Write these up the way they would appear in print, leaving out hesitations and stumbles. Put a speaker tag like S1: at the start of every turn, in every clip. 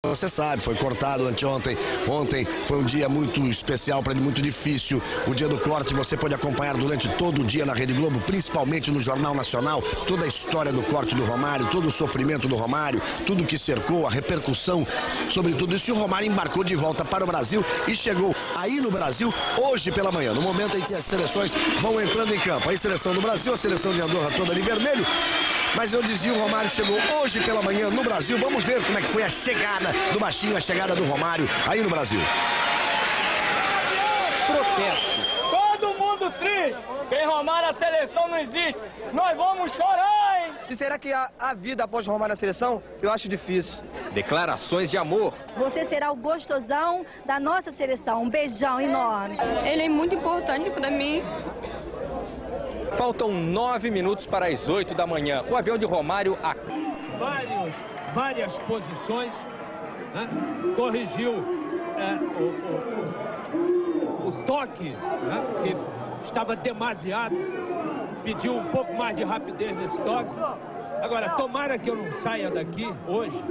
S1: você sabe, foi cortado anteontem. Ontem foi um dia muito especial para ele, muito difícil. O dia do corte você pode acompanhar durante todo o dia na Rede Globo, principalmente no Jornal Nacional, toda a história do corte do Romário, todo o sofrimento do Romário, tudo que cercou, a repercussão sobre tudo isso. E o Romário embarcou de volta para o Brasil e chegou aí no Brasil hoje pela manhã, no momento em que as seleções vão entrando em campo. Aí seleção do Brasil, a seleção de Andorra toda ali vermelho. Mas eu dizia, o Romário chegou hoje pela manhã no Brasil. Vamos ver como é que foi a chegada do baixinho, a chegada do Romário aí no Brasil.
S2: Protesto. Todo mundo triste. Sem Romário a seleção não existe. Nós vamos chorar, hein?
S3: E será que a vida após Romário na seleção? Eu acho difícil.
S2: Declarações de amor.
S4: Você será o gostosão da nossa seleção. Um beijão enorme.
S5: Ele é muito importante para mim.
S2: Faltam 9 minutos para as 8 da manhã. O avião de Romário...
S6: Várias posições, né? Corrigiu o toque, né? Que estava demasiado, pediu um pouco mais de rapidez nesse toque. Agora, tomara que eu não saia daqui hoje,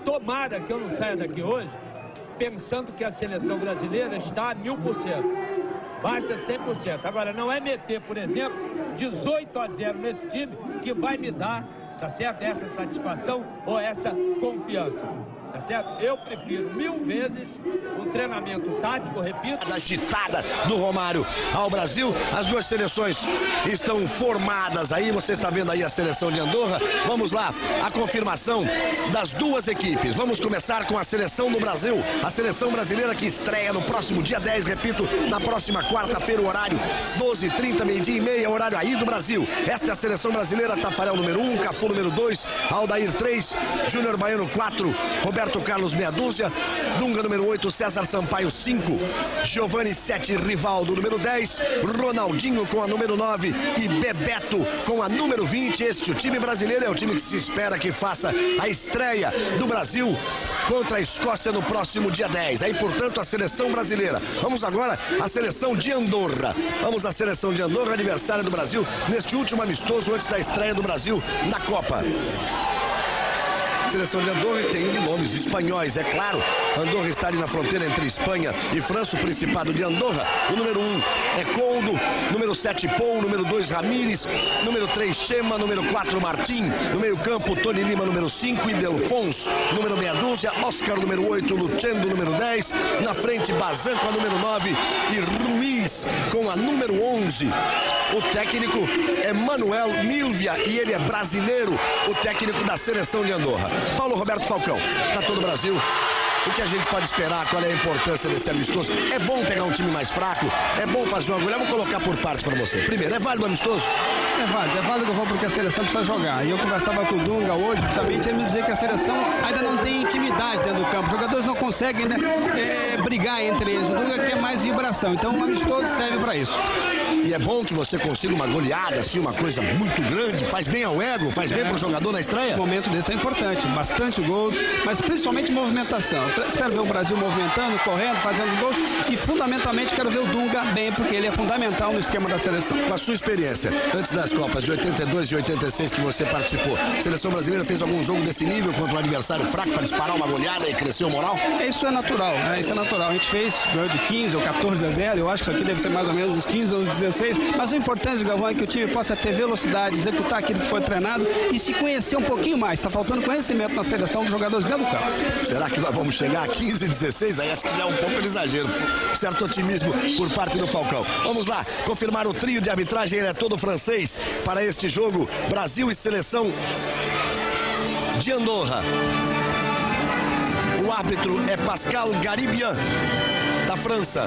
S6: pensando que a seleção brasileira está a 1000%. Basta 100%. Agora, não é meter, por exemplo, 18-0 nesse time que vai me dar, tá certo? Essa satisfação ou essa confiança. Tá certo? Eu prefiro 1000 vezes um treinamento tático, repito.
S1: A agitada do Romário ao Brasil. As duas seleções estão formadas aí. Você está vendo aí a seleção de Andorra. Vamos lá, a confirmação das duas equipes. Vamos começar com a seleção do Brasil. A seleção brasileira que estreia no próximo dia 10, repito, na próxima quarta-feira, o horário 12h30, meio-dia e meia, horário aí do Brasil. Esta é a seleção brasileira. Tafarel número 1, Cafu número 2, Aldair 3, Júnior Baiano 4, Roberto Carlos meia dúzia, Dunga número 8, César Sampaio 5, Giovani 7, Rivaldo número 10, Ronaldinho com a número 9 e Bebeto com a número 20. Este, o time brasileiro, é o time que se espera que faça a estreia do Brasil contra a Escócia no próximo dia 10. Aí, portanto, a seleção brasileira. Vamos agora à seleção de Andorra. Vamos à seleção de Andorra, aniversário do Brasil, neste último amistoso antes da estreia do Brasil na Copa. Seleção de Andorra tem nomes espanhóis, é claro. Andorra está ali na fronteira entre Espanha e França, o Principado de Andorra. O número 1 é Coldo, número 7 Paul, número 2 Ramírez, número 3 Chema, número 4 Martim, no meio campo Tony Lima, número 5 e Delfons, número meia dúzia, Oscar, número 8, Luchendo, número 10, na frente Bazan com a número 9 e Ruiz com a número 11. O técnico é Manuel Milvia e ele é brasileiro, o técnico da seleção de Andorra. Paulo Roberto Falcão, para todo o Brasil. O que a gente pode esperar? Qual é a importância desse amistoso? É bom pegar um time mais fraco? É bom fazer uma agulha? Vou colocar por partes para você. Primeiro, é válido o amistoso?
S7: É válido que eu vou porque a seleção precisa jogar. E eu conversava com o Dunga hoje, justamente, ele me dizia que a seleção ainda não tem intimidade dentro do campo. Os jogadores não conseguem brigar entre eles. O Dunga quer mais vibração. Então, o amistoso serve para isso.
S1: E é bom que você consiga uma goleada, assim, uma coisa muito grande, faz bem ao ego, faz bem pro jogador na estreia?
S7: Um momento desse é importante, bastante gols, mas principalmente movimentação. Eu espero ver o Brasil movimentando, correndo, fazendo gols e fundamentalmente quero ver o Dunga bem, porque ele é fundamental no esquema da seleção.
S1: Com a sua experiência, antes das Copas de 82 e 86 que você participou, a seleção brasileira fez algum jogo desse nível contra um adversário fraco para disparar uma goleada e crescer o moral?
S7: Isso é natural, né? Isso é natural. A gente fez ganhou de 15 ou 14-0, eu acho que isso aqui deve ser mais ou menos uns 15 ou uns 16. Mas o importante, Galvão, é que o time possa ter velocidade, executar aquilo que foi treinado e se conhecer um pouquinho mais. Está faltando conhecimento na seleção dos jogadores dentro do campo.
S1: Será que nós vamos chegar a 15, 16? Aí acho que já é um pouco de exagero. Certo otimismo por parte do Falcão. Vamos lá, confirmar o trio de arbitragem, ele é todo francês para este jogo. Brasil e seleção de Andorra. O árbitro é Pascal Garibian, da França.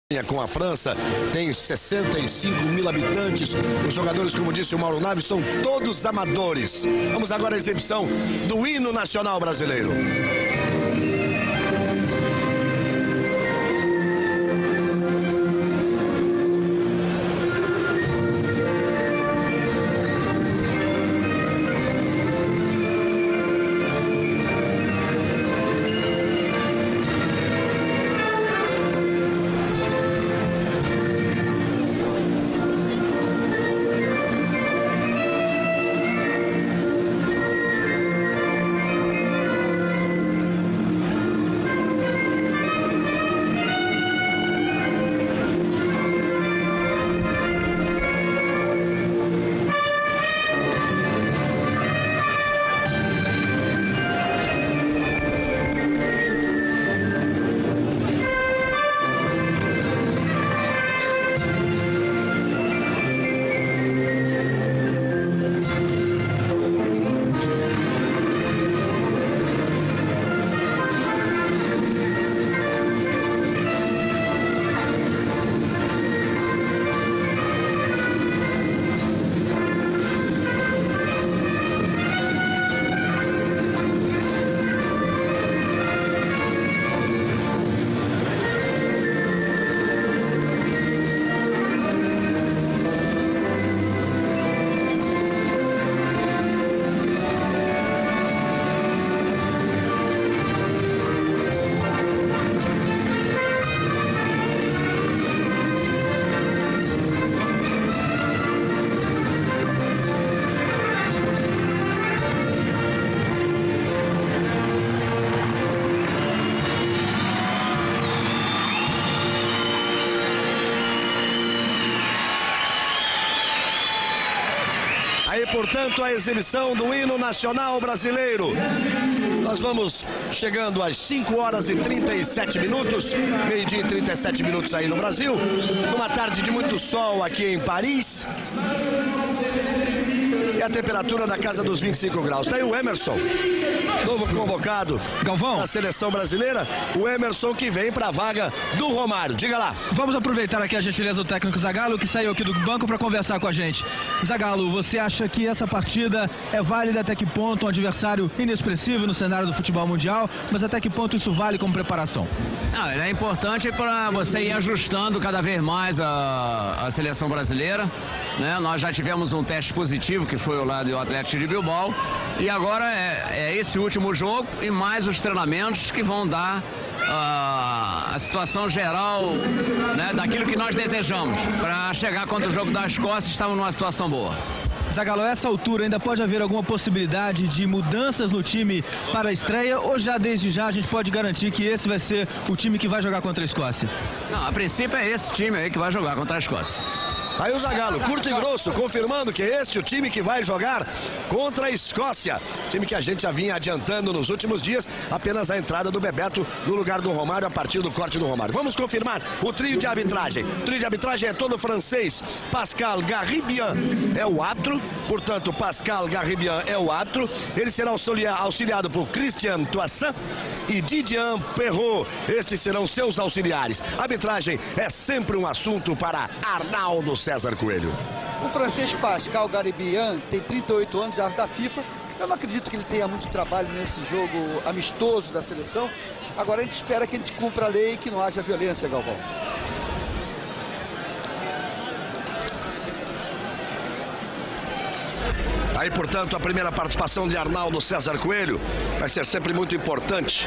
S1: Com a França, tem 65 mil habitantes. Os jogadores, como disse o Mauro Naves, são todos amadores. Vamos agora à exibição do hino nacional brasileiro. Aí, portanto, a exibição do hino nacional brasileiro. Nós vamos chegando às 5 horas e 37 minutos, meio-dia e 37 minutos aí no Brasil. Numa tarde de muito sol aqui em Paris. E a temperatura da casa dos 25 graus. Tá aí o Emerson, novo convocado da seleção brasileira. O Emerson que vem para a vaga do Romário. Diga lá.
S8: Vamos aproveitar aqui a gentileza do técnico Zagallo, que saiu aqui do banco para conversar com a gente. Zagallo, você acha que essa partida é válida até que ponto? Um adversário inexpressivo no cenário do futebol mundial, mas até que ponto isso vale como preparação?
S9: Não, ele é importante para você ir ajustando cada vez mais a seleção brasileira, né? Nós já tivemos um teste positivo, que foi o lado do Atlético de Bilbao, e agora é esse último jogo e mais os treinamentos que vão dar a situação geral, né, daquilo que nós desejamos para chegar contra o jogo da Escócia. Estamos numa situação boa.
S8: Zagallo, a essa altura ainda pode haver alguma possibilidade de mudanças no time para a estreia, ou já desde já a gente pode garantir que esse vai ser o time que vai jogar contra a Escócia?
S9: Não, a princípio é esse time aí que vai jogar contra a Escócia.
S1: Aí o Zagallo, curto e grosso, confirmando que este é o time que vai jogar contra a Escócia. Time que a gente já vinha adiantando nos últimos dias, apenas a entrada do Bebeto no lugar do Romário a partir do corte do Romário. Vamos confirmar o trio de arbitragem. O trio de arbitragem é todo francês. Pascal Garribian é o árbitro, portanto Pascal Garribian é o árbitro. Ele será auxiliado por Christian Toissin e Didier Perrault. Estes serão seus auxiliares. A arbitragem é sempre um assunto para Arnaldo César Coelho.
S10: O francês Pascal Garribian tem 38 anos, árbitro da FIFA. Eu não acredito que ele tenha muito trabalho nesse jogo amistoso da seleção. Agora a gente espera que a gente cumpra a lei e que não haja violência, Galvão.
S1: Aí, portanto, a primeira participação de Arnaldo César Coelho vai ser sempre muito importante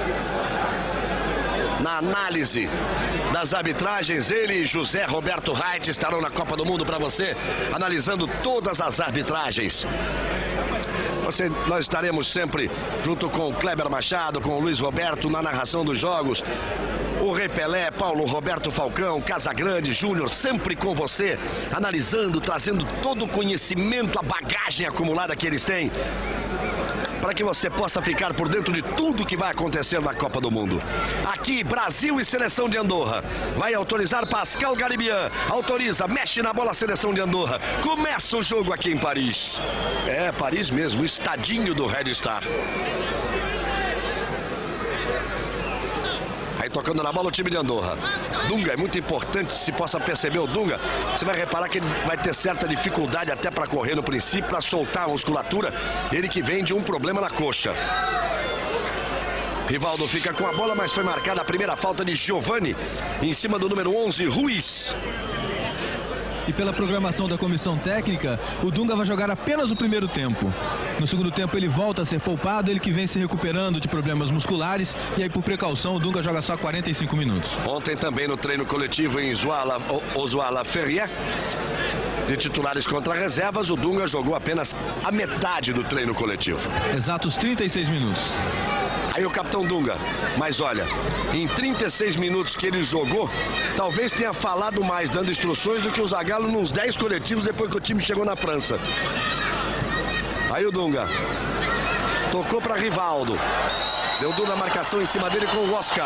S1: na análise das arbitragens. Ele e José Roberto Reit estarão na Copa do Mundo para você, analisando todas as arbitragens. Nós estaremos sempre junto com o Kleber Machado, com o Luiz Roberto na narração dos jogos. O Rei Pelé, Paulo Roberto Falcão, Casagrande Júnior, sempre com você, analisando, trazendo todo o conhecimento, a bagagem acumulada que eles têm, para que você possa ficar por dentro de tudo que vai acontecer na Copa do Mundo. Aqui, Brasil e Seleção de Andorra. Vai autorizar Pascal Garribian. Autoriza, mexe na bola a Seleção de Andorra. Começa o jogo aqui em Paris. É, Paris mesmo, o estadinho do Red Star. Aí tocando na bola o time de Andorra. Dunga, é muito importante se possa perceber o Dunga. Você vai reparar que ele vai ter certa dificuldade até para correr no princípio, para soltar a musculatura. Ele que vem de um problema na coxa. Rivaldo fica com a bola, mas foi marcada a primeira falta de Giovani em cima do número 11, Ruiz.
S8: E pela programação da comissão técnica, o Dunga vai jogar apenas o primeiro tempo. No segundo tempo ele volta a ser poupado, ele que vem se recuperando de problemas musculares, e aí por precaução o Dunga joga só 45 minutos.
S1: Ontem também no treino coletivo em Oswala Ferrier, de titulares contra reservas, o Dunga jogou apenas a metade do treino coletivo.
S8: Exatos 36 minutos.
S1: Aí o capitão Dunga, mas olha, em 36 minutos que ele jogou, talvez tenha falado mais, dando instruções, do que o Zagallo nos 10 coletivos depois que o time chegou na França. Aí o Dunga tocou para Rivaldo, deu duro na marcação em cima dele com o Oscar.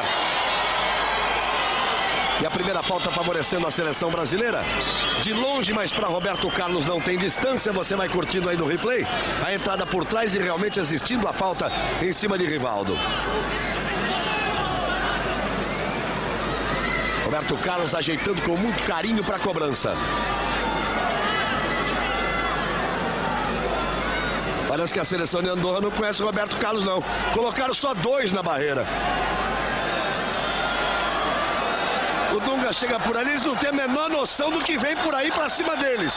S1: E a primeira falta favorecendo a seleção brasileira. De longe, mas para Roberto Carlos não tem distância. Você vai curtindo aí no replay a entrada por trás e realmente assistindo a falta em cima de Rivaldo. Roberto Carlos ajeitando com muito carinho para a cobrança. Parece que a seleção de Andorra não conhece o Roberto Carlos, não. Colocaram só 2 na barreira. O Dunga chega por ali, eles não têm a menor noção do que vem por aí para cima deles.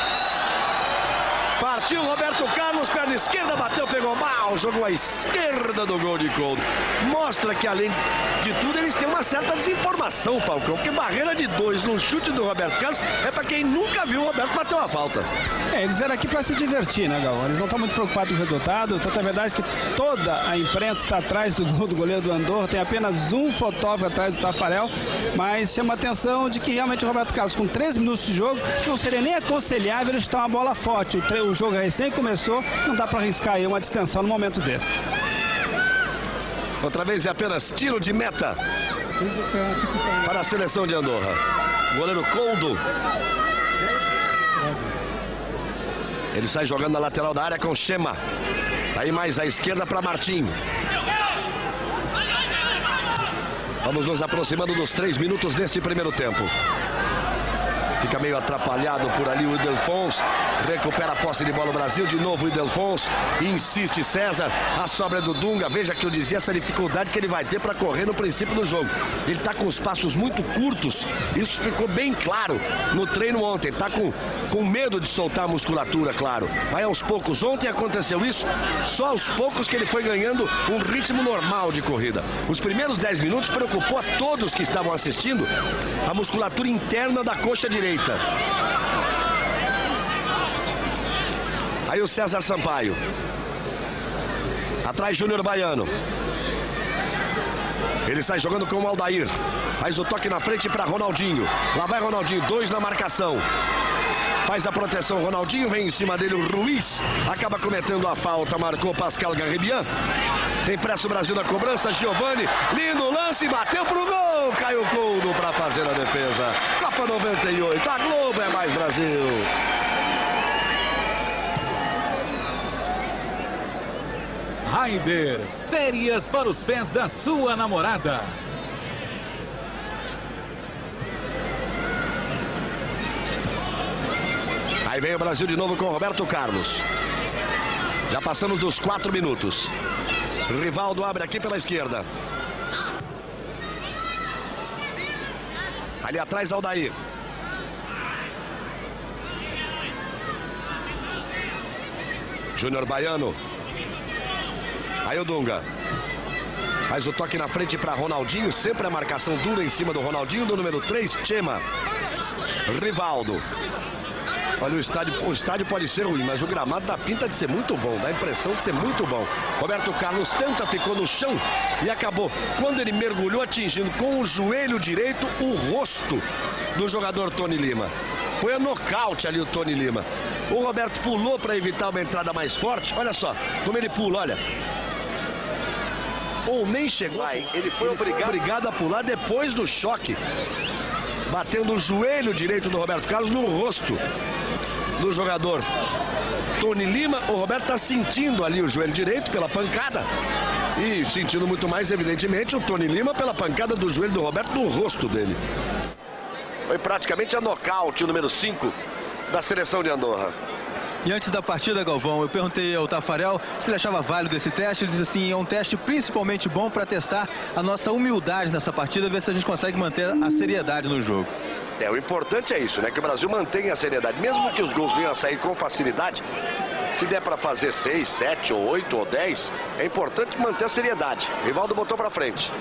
S1: Partiu Roberto Carlos, perna esquerda, bateu, pegou mal, jogou à esquerda do gol de Couto. Mostra que, além de tudo, eles têm uma certa desinformação, Falcão, porque barreira de 2 no chute do Roberto Carlos é para quem nunca viu o Roberto bater uma falta.
S7: Eles vieram aqui para se divertir, né, Galvão? Eles não estão muito preocupados com o resultado. Tanto é verdade que toda a imprensa está atrás do gol do goleiro do Andorra. Tem apenas um fotógrafo atrás do Tafarel. Mas chama a atenção de que realmente o Roberto Carlos, com 3 minutos de jogo, não seria nem aconselhável ele chutar uma bola forte. O jogo recém começou, não dá para arriscar aí uma distensão no momento desse.
S1: Outra vez é apenas tiro de meta para a seleção de Andorra. Goleiro Coldo. Ele sai jogando na lateral da área com Chema. Aí mais à esquerda para Martim. Vamos nos aproximando dos 3 minutos deste primeiro tempo. Fica meio atrapalhado por ali o Ildefonso. Recupera a posse de bola o Brasil. De novo o Ildefonso. Insiste César. A sobra do Dunga. Veja que eu dizia essa dificuldade que ele vai ter para correr no princípio do jogo. Ele está com os passos muito curtos. Isso ficou bem claro no treino ontem. Está com medo de soltar a musculatura, claro. Vai aos poucos. Ontem aconteceu isso. Só aos poucos que ele foi ganhando um ritmo normal de corrida. Os primeiros 10 minutos preocupou a todos que estavam assistindo a musculatura interna da coxa direita. Aí o César Sampaio. Atrás Júnior Baiano. Ele sai jogando com o Aldair. Faz o toque na frente para Ronaldinho. Lá vai Ronaldinho, 2 na marcação. Faz a proteção, Ronaldinho, vem em cima dele o Ruiz. Acaba cometendo a falta, marcou Pascal Garribian. Tem pressa o Brasil na cobrança, Giovani. Lindo lance, bateu pro gol. Caiu Couto para fazer a defesa. Copa 98, a Globo é mais Brasil.
S11: Raider, férias para os pés da sua namorada.
S1: Aí vem o Brasil de novo com o Roberto Carlos. Já passamos dos 4 minutos. Rivaldo abre aqui pela esquerda. Ali atrás Aldair. Júnior Baiano. Aí o Dunga. Faz o toque na frente para Ronaldinho. Sempre a marcação dura em cima do Ronaldinho. Do número 3, Chema. Rivaldo. Olha, o estádio pode ser ruim, mas o gramado dá pinta de ser muito bom. Dá a impressão de ser muito bom. Roberto Carlos tenta, ficou no chão e acabou. Quando ele mergulhou, atingindo com o joelho direito o rosto do jogador Tony Lima. Foi a nocaute ali o Tony Lima. O Roberto pulou para evitar uma entrada mais forte. Olha só como ele pula, olha. Ou nem chegou. Ele foi obrigado a pular depois do choque. Batendo o joelho direito do Roberto Carlos no rosto do jogador Tony Lima. O Roberto está sentindo ali o joelho direito pela pancada. E sentindo muito mais, evidentemente, o Tony Lima pela pancada do joelho do Roberto no rosto dele. Foi praticamente a nocaute, o número 5 da seleção de Andorra.
S8: E antes da partida, Galvão, eu perguntei ao Tafarel se ele achava válido esse teste. Ele disse assim, é um teste principalmente bom para testar a nossa humildade nessa partida, ver se a gente consegue manter a seriedade no jogo.
S1: O importante é isso, né? Que o Brasil mantenha a seriedade. Mesmo que os gols venham a sair com facilidade, se der para fazer 6, 7, ou 8, ou 10, é importante manter a seriedade. Rivaldo botou para frente.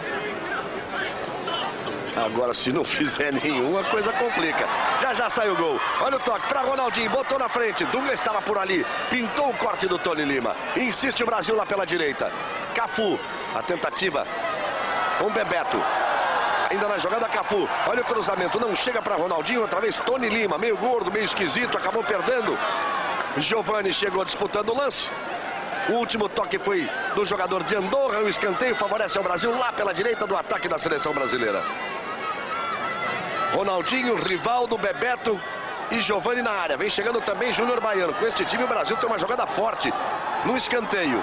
S1: Agora, se não fizer nenhum, a coisa complica. Já saiu o gol. Olha o toque para Ronaldinho, botou na frente. Dunga estava por ali, pintou o corte do Tony Lima. Insiste o Brasil lá pela direita. Cafu, a tentativa com Bebeto. Ainda na jogada, Cafu. Olha o cruzamento, não chega para Ronaldinho. Outra vez Tony Lima, meio gordo, meio esquisito, acabou perdendo. Giovani chegou disputando o lance. O último toque foi do jogador de Andorra. O escanteio favorece ao Brasil lá pela direita do ataque da seleção brasileira. Ronaldinho, Rivaldo, Bebeto e Giovani na área. Vem chegando também Júnior Baiano. Com este time o Brasil tem uma jogada forte no escanteio.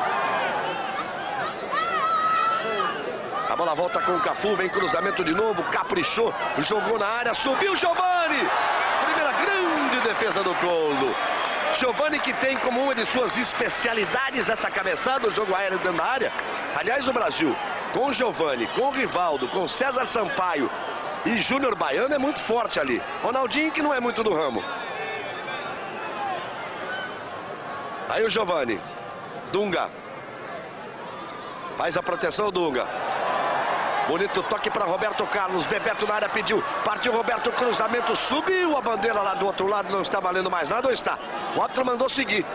S1: A bola volta com o Cafu, vem cruzamento de novo, caprichou, jogou na área, subiu Giovani. Primeira grande defesa do Coldo. Giovani, que tem como uma de suas especialidades essa cabeçada, o jogo aéreo dentro da área. Aliás, o Brasil, com Giovani, com Rivaldo, com César Sampaio e Júnior Baiano é muito forte ali. Ronaldinho, que não é muito do ramo. Aí o Giovani. Dunga. Faz a proteção, Dunga. Bonito toque para Roberto Carlos. Bebeto na área pediu. Partiu Roberto, cruzamento. Subiu a bandeira lá do outro lado. Não está valendo mais nada ou está? O árbitro mandou seguir.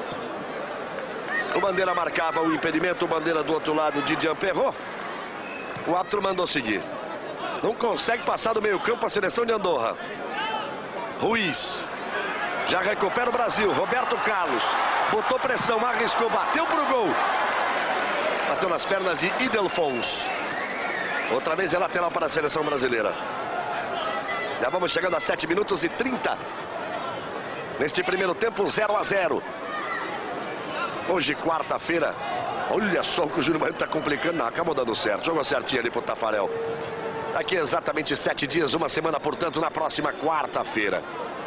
S1: O bandeira marcava o impedimento. O bandeira do outro lado, Didier Perrot. O árbitro mandou seguir. Não consegue passar do meio campo a seleção de Andorra. Ruiz. Já recupera o Brasil. Roberto Carlos. Botou pressão, arriscou, bateu pro gol. Bateu nas pernas de Idelfons. Outra vez é lateral para a seleção brasileira. Já vamos chegando a 7 minutos e 30. Neste primeiro tempo, 0-0. Hoje, quarta-feira. Olha só o que o Júnior Baiano está complicando. Não, acabou dando certo. Jogou certinho ali pro Tafarel. Daqui exatamente 7 dias, uma semana, portanto, na próxima quarta-feira.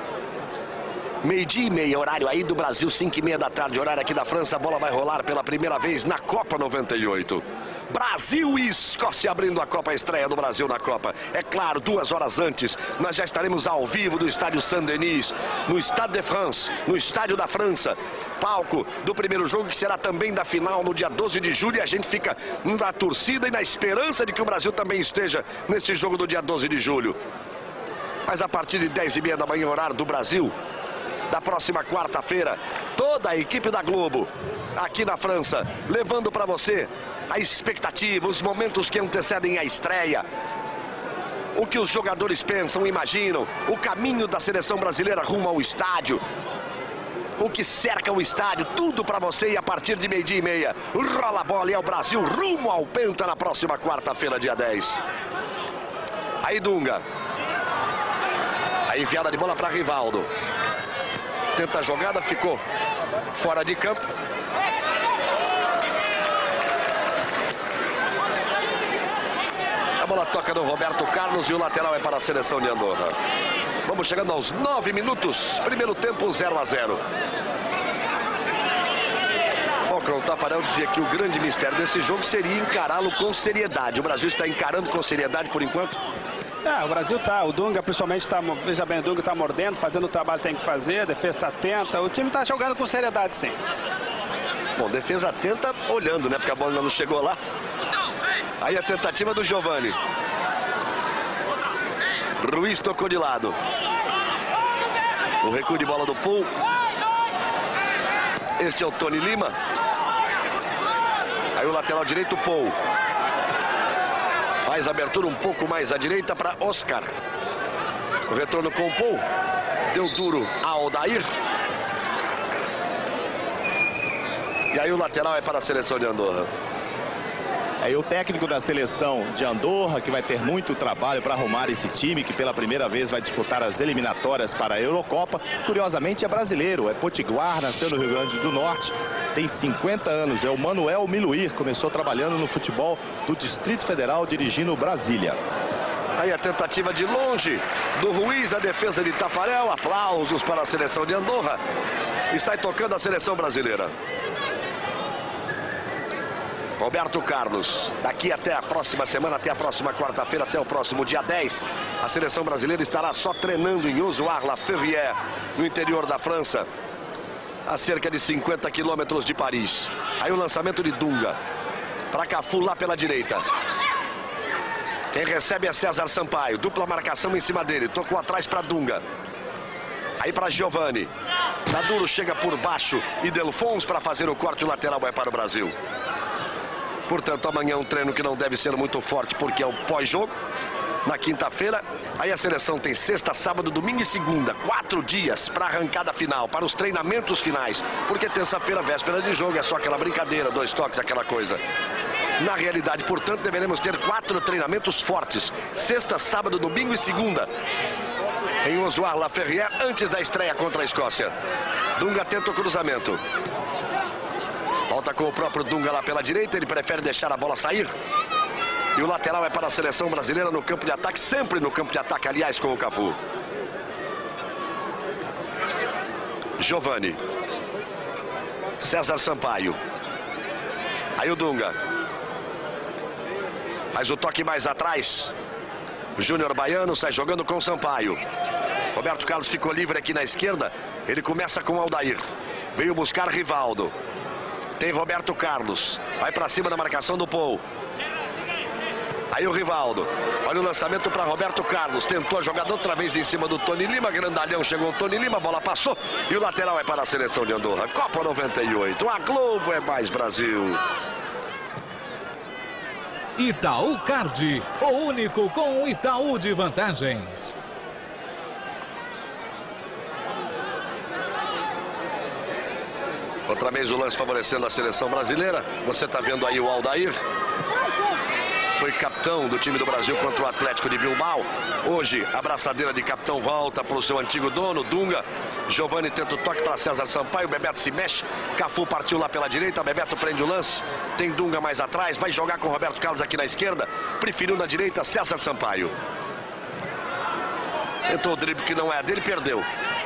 S1: 12h30, horário aí do Brasil, 5h30 da tarde, horário aqui da França. A bola vai rolar pela primeira vez na Copa 98. Brasil e Escócia abrindo a Copa, a estreia do Brasil na Copa. É claro, 2 horas antes, nós já estaremos ao vivo do estádio Saint-Denis, no Stade de France, no estádio da França. Palco do primeiro jogo, que será também da final no dia 12 de julho. E a gente fica na torcida e na esperança de que o Brasil também esteja nesse jogo do dia 12 de julho. Mas a partir de 10h30 da manhã, horário do Brasil, da próxima quarta-feira, toda a equipe da Globo, aqui na França, levando para você a expectativa, os momentos que antecedem a estreia. O que os jogadores pensam, imaginam, o caminho da seleção brasileira rumo ao estádio. O que cerca o estádio, tudo para você. E a partir de 12h30, rola a bola e é o Brasil rumo ao Penta na próxima quarta-feira, dia 10. Aí Dunga. A enfiada de bola para Rivaldo. Tenta a jogada, ficou fora de campo. A bola toca no Roberto Carlos e o lateral é para a seleção de Andorra. Vamos chegando aos 9 minutos. Primeiro tempo, 0-0. O Tafarel dizia que o grande mistério desse jogo seria encará-lo com seriedade. O Brasil está encarando com seriedade por enquanto?
S7: O Brasil tá, o Dunga principalmente está, veja bem, o Dunga está mordendo, fazendo o trabalho que tem que fazer, a defesa está atenta, o time está jogando com seriedade, sim.
S1: Bom, defesa atenta, olhando, né, porque a bola ainda não chegou lá. Aí a tentativa do Giovani. Ruiz tocou de lado. O recuo de bola do Paul. Este é o Tony Lima. Aí o lateral direito, Paul. Faz a abertura um pouco mais à direita para Oscar. O retorno com o Paul. Deu duro a Aldair. E aí o lateral é para a seleção de Andorra.
S12: E o técnico da seleção de Andorra, que vai ter muito trabalho para arrumar esse time, que pela primeira vez vai disputar as eliminatórias para a Eurocopa. Curiosamente é brasileiro, é potiguar, nasceu no Rio Grande do Norte, tem 50 anos, é o Manuel Miluir, começou trabalhando no futebol do Distrito Federal, dirigindo Brasília.
S1: Aí a tentativa de longe do Ruiz, a defesa de Tafarel, aplausos para a seleção de Andorra. E sai tocando a seleção brasileira. Roberto Carlos, daqui até a próxima semana, até a próxima quarta-feira, até o próximo dia 10, a seleção brasileira estará só treinando em Ozoir-la-Ferrière, no interior da França, a cerca de 50 quilômetros de Paris. Aí o lançamento de Dunga, para Cafu lá pela direita. Quem recebe é César Sampaio, dupla marcação em cima dele, tocou atrás para Dunga. Aí para Giovani, Maduro chega por baixo e Delfons para fazer o corte, o lateral vai para o Brasil. Portanto, amanhã é um treino que não deve ser muito forte, porque é o pós-jogo. Na quinta-feira, aí a seleção tem sexta, sábado, domingo e segunda. 4 dias para a arrancada final, para os treinamentos finais. Porque terça-feira, véspera de jogo, é só aquela brincadeira, 2 toques, aquela coisa. Na realidade, portanto, deveremos ter 4 treinamentos fortes. Sexta, sábado, domingo e segunda. Em Ozoir-la-Ferrière, antes da estreia contra a Escócia. Dunga tenta o cruzamento. Volta com o próprio Dunga lá pela direita, ele prefere deixar a bola sair. E o lateral é para a seleção brasileira no campo de ataque, sempre no campo de ataque, aliás, com o Cafu. Giovani. César Sampaio. Aí o Dunga. Faz o toque mais atrás. O Júnior Baiano sai jogando com Sampaio. Roberto Carlos ficou livre aqui na esquerda. Ele começa com Aldair. Veio buscar Rivaldo. Tem Roberto Carlos. Vai para cima da marcação do Pou. Aí o Rivaldo. Olha o lançamento para Roberto Carlos. Tentou a jogada outra vez em cima do Tony Lima. Grandalhão chegou o Tony Lima. A bola passou. E o lateral é para a seleção de Andorra. Copa 98. A Globo é mais Brasil.
S11: Itaú Card. O único com o Itaú de vantagens.
S1: Outra vez o lance favorecendo a seleção brasileira. Você está vendo aí o Aldair. Foi capitão do time do Brasil contra o Atlético de Bilbao. Hoje a braçadeira de capitão volta para o seu antigo dono, Dunga. Giovani tenta o toque para César Sampaio. Bebeto se mexe. Cafu partiu lá pela direita. Bebeto prende o lance. Tem Dunga mais atrás. Vai jogar com Roberto Carlos aqui na esquerda. Preferiu na direita César Sampaio. Tentou o drible que não é dele, perdeu.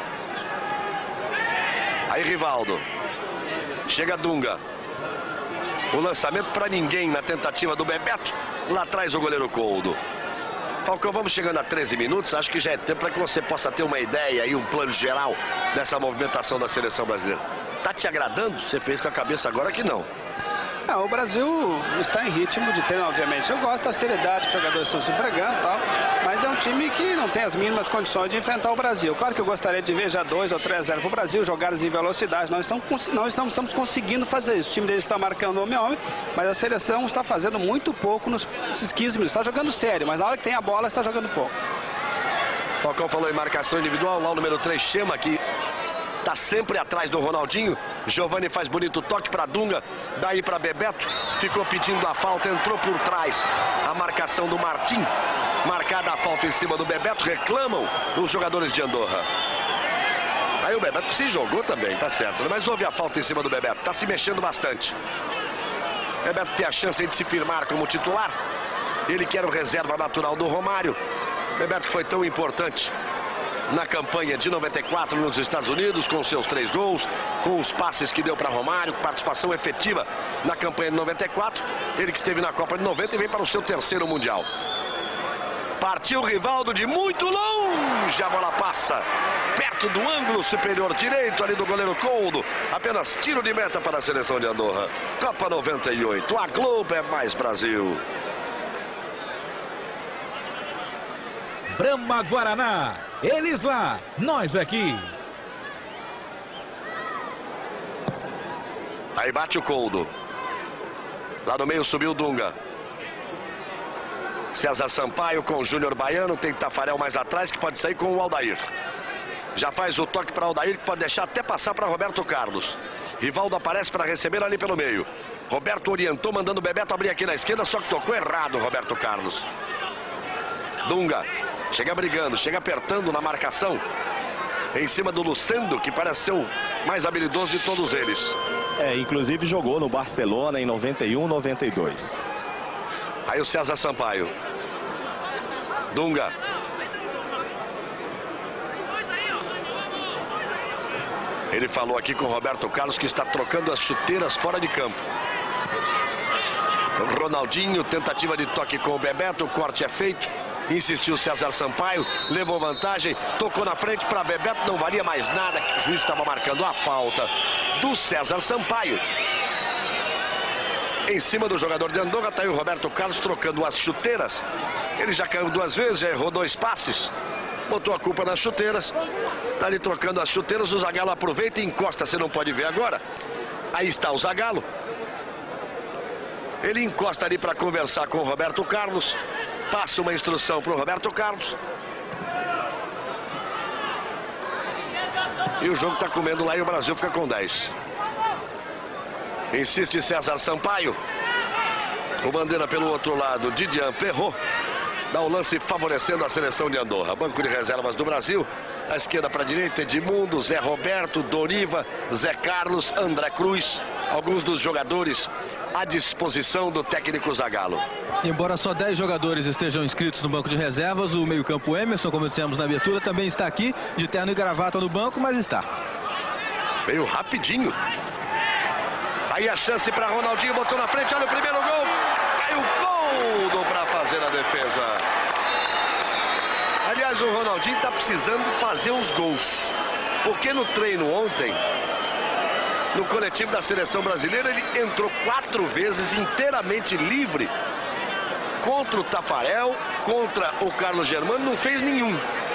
S1: Aí Rivaldo. Chega Dunga. O lançamento para ninguém na tentativa do Bebeto. Lá atrás o goleiro Coldo. Falcão, vamos chegando a 13 minutos. Acho que já é tempo para que você possa ter uma ideia e um plano geral dessa movimentação da seleção brasileira. Tá te agradando? Você fez com a cabeça agora que não.
S7: O Brasil está em ritmo de treino, obviamente. Eu gosto da seriedade que os jogadores estão se empregando e tal, mas é um time que não tem as mínimas condições de enfrentar o Brasil. Claro que eu gostaria de ver já 2 ou 3-0 para o Brasil, jogadas em velocidade. Nós estamos conseguindo fazer isso. O time deles está marcando homem a homem, mas a seleção está fazendo muito pouco nesses 15 minutos. Está jogando sério, mas na hora que tem a bola está jogando pouco.
S1: Falcão falou em marcação individual, lá o número 3 chama aqui. Tá sempre atrás do Ronaldinho. Giovani faz bonito toque para Dunga. Daí para Bebeto. Ficou pedindo a falta. Entrou por trás. A marcação do Martim. Marcada a falta em cima do Bebeto. Reclamam os jogadores de Andorra. Aí o Bebeto se jogou também, tá certo. Mas houve a falta em cima do Bebeto. Tá se mexendo bastante. Bebeto tem a chance de se firmar como titular. Ele que era o reserva natural do Romário. Bebeto que foi tão importante na campanha de 94 nos Estados Unidos, com seus 3 gols, com os passes que deu para Romário, participação efetiva na campanha de 94. Ele que esteve na Copa de 90 e vem para o seu 3º Mundial. Partiu o Rivaldo de muito longe, a bola passa perto do ângulo superior direito ali do goleiro Coldo. Apenas tiro de meta para a seleção de Andorra. Copa 98, a Globo é mais Brasil.
S11: Brahma Guaraná, eles lá, nós aqui.
S1: Aí bate o Coldo. Lá no meio subiu o Dunga. César Sampaio com o Júnior Baiano. Tem Tafarel mais atrás que pode sair com o Aldair. Já faz o toque para Aldair, que pode deixar até passar para Roberto Carlos. Rivaldo aparece para receber ali pelo meio. Roberto orientou, mandando o Bebeto abrir aqui na esquerda, só que tocou errado o Roberto Carlos. Dunga chega brigando, chega apertando na marcação. Em cima do Lucendo, que parece ser o mais habilidoso de todos eles.
S12: Inclusive jogou no Barcelona em 91, 92.
S1: Aí o César Sampaio. Dunga. Ele falou aqui com o Roberto Carlos que está trocando as chuteiras fora de campo. Ronaldinho, tentativa de toque com o Bebeto, o corte é feito. Insistiu César Sampaio, levou vantagem, tocou na frente para Bebeto, não valia mais nada. O juiz estava marcando a falta do César Sampaio. Em cima do jogador de Andorra, está aí o Roberto Carlos trocando as chuteiras. Ele já caiu 2 vezes, já errou 2 passes. Botou a culpa nas chuteiras. Está ali trocando as chuteiras, o Zagallo aproveita e encosta, você não pode ver agora. Aí está o Zagallo. Ele encosta ali para conversar com o Roberto Carlos. Passa uma instrução para o Roberto Carlos. E o jogo está comendo lá e o Brasil fica com 10. Insiste César Sampaio. O bandeira pelo outro lado, Didier Perrot. Dá o lance favorecendo a seleção de Andorra. Banco de reservas do Brasil. À esquerda para a direita, Edmundo, Zé Roberto, Doriva, Zé Carlos, André Cruz. Alguns dos jogadores à disposição do técnico Zagallo.
S8: Embora só 10 jogadores estejam inscritos no banco de reservas, o meio-campo Emerson, como dissemos na abertura, também está aqui, de terno e gravata no banco, mas está.
S1: Veio rapidinho. Aí a chance para Ronaldinho, botou na frente, olha o primeiro gol. Caiu Coldo para fazer a defesa. Aliás, o Ronaldinho está precisando fazer os gols. Porque no treino ontem, no coletivo da seleção brasileira, ele entrou 4 vezes inteiramente livre. Contra o Tafarel, contra o Carlos Germano, não fez nenhum.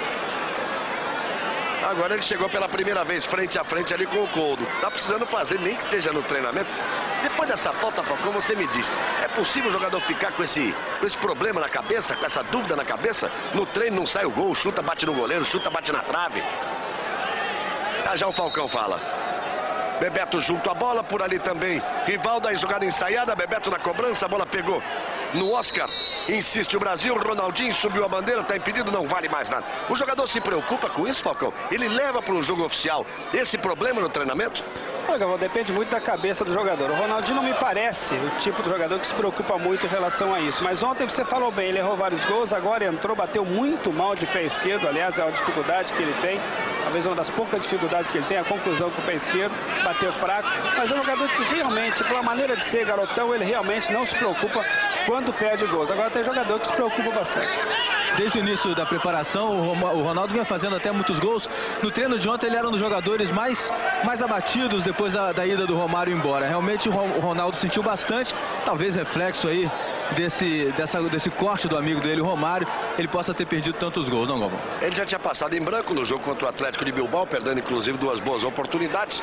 S1: Agora ele chegou pela primeira vez frente a frente ali com o Coldo. Tá precisando fazer, nem que seja no treinamento. Depois dessa falta, Falcão, você me diz, é possível o jogador ficar com esse problema na cabeça, com essa dúvida na cabeça? No treino não sai o gol, chuta, bate no goleiro, chuta, bate na trave. Já o Falcão fala. Bebeto junto à bola, por ali também Rivaldo, aí jogada ensaiada, Bebeto na cobrança, a bola pegou no Oscar, insiste o Brasil, Ronaldinho subiu a bandeira, está impedido, não vale mais nada. O jogador se preocupa com isso, Falcão? Ele leva para um jogo oficial esse problema no treinamento?
S7: Olha, Galvão, depende muito da cabeça do jogador. O Ronaldinho não me parece o tipo de jogador que se preocupa muito em relação a isso. Mas ontem você falou bem, ele errou vários gols, agora entrou, bateu muito mal de pé esquerdo. Aliás, é uma dificuldade que ele tem. Talvez uma das poucas dificuldades que ele tem, a conclusão com o pé esquerdo. Bateu fraco. Mas é um jogador que realmente, pela maneira de ser garotão, ele realmente não se preocupa quando perde gols. Agora tem jogador que se preocupa bastante.
S8: Desde o início da preparação, o Ronaldo vinha fazendo até muitos gols. No treino de ontem ele era um dos jogadores mais abatidos depois da ida do Romário embora. Realmente o Ronaldo sentiu bastante, talvez reflexo aí desse corte do amigo dele, o Romário, ele possa ter perdido tantos gols, não, Galvão?
S1: Ele já tinha passado em branco no jogo contra o Atlético de Bilbao, perdendo inclusive 2 boas oportunidades.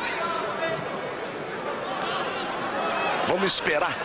S1: Vamos esperar.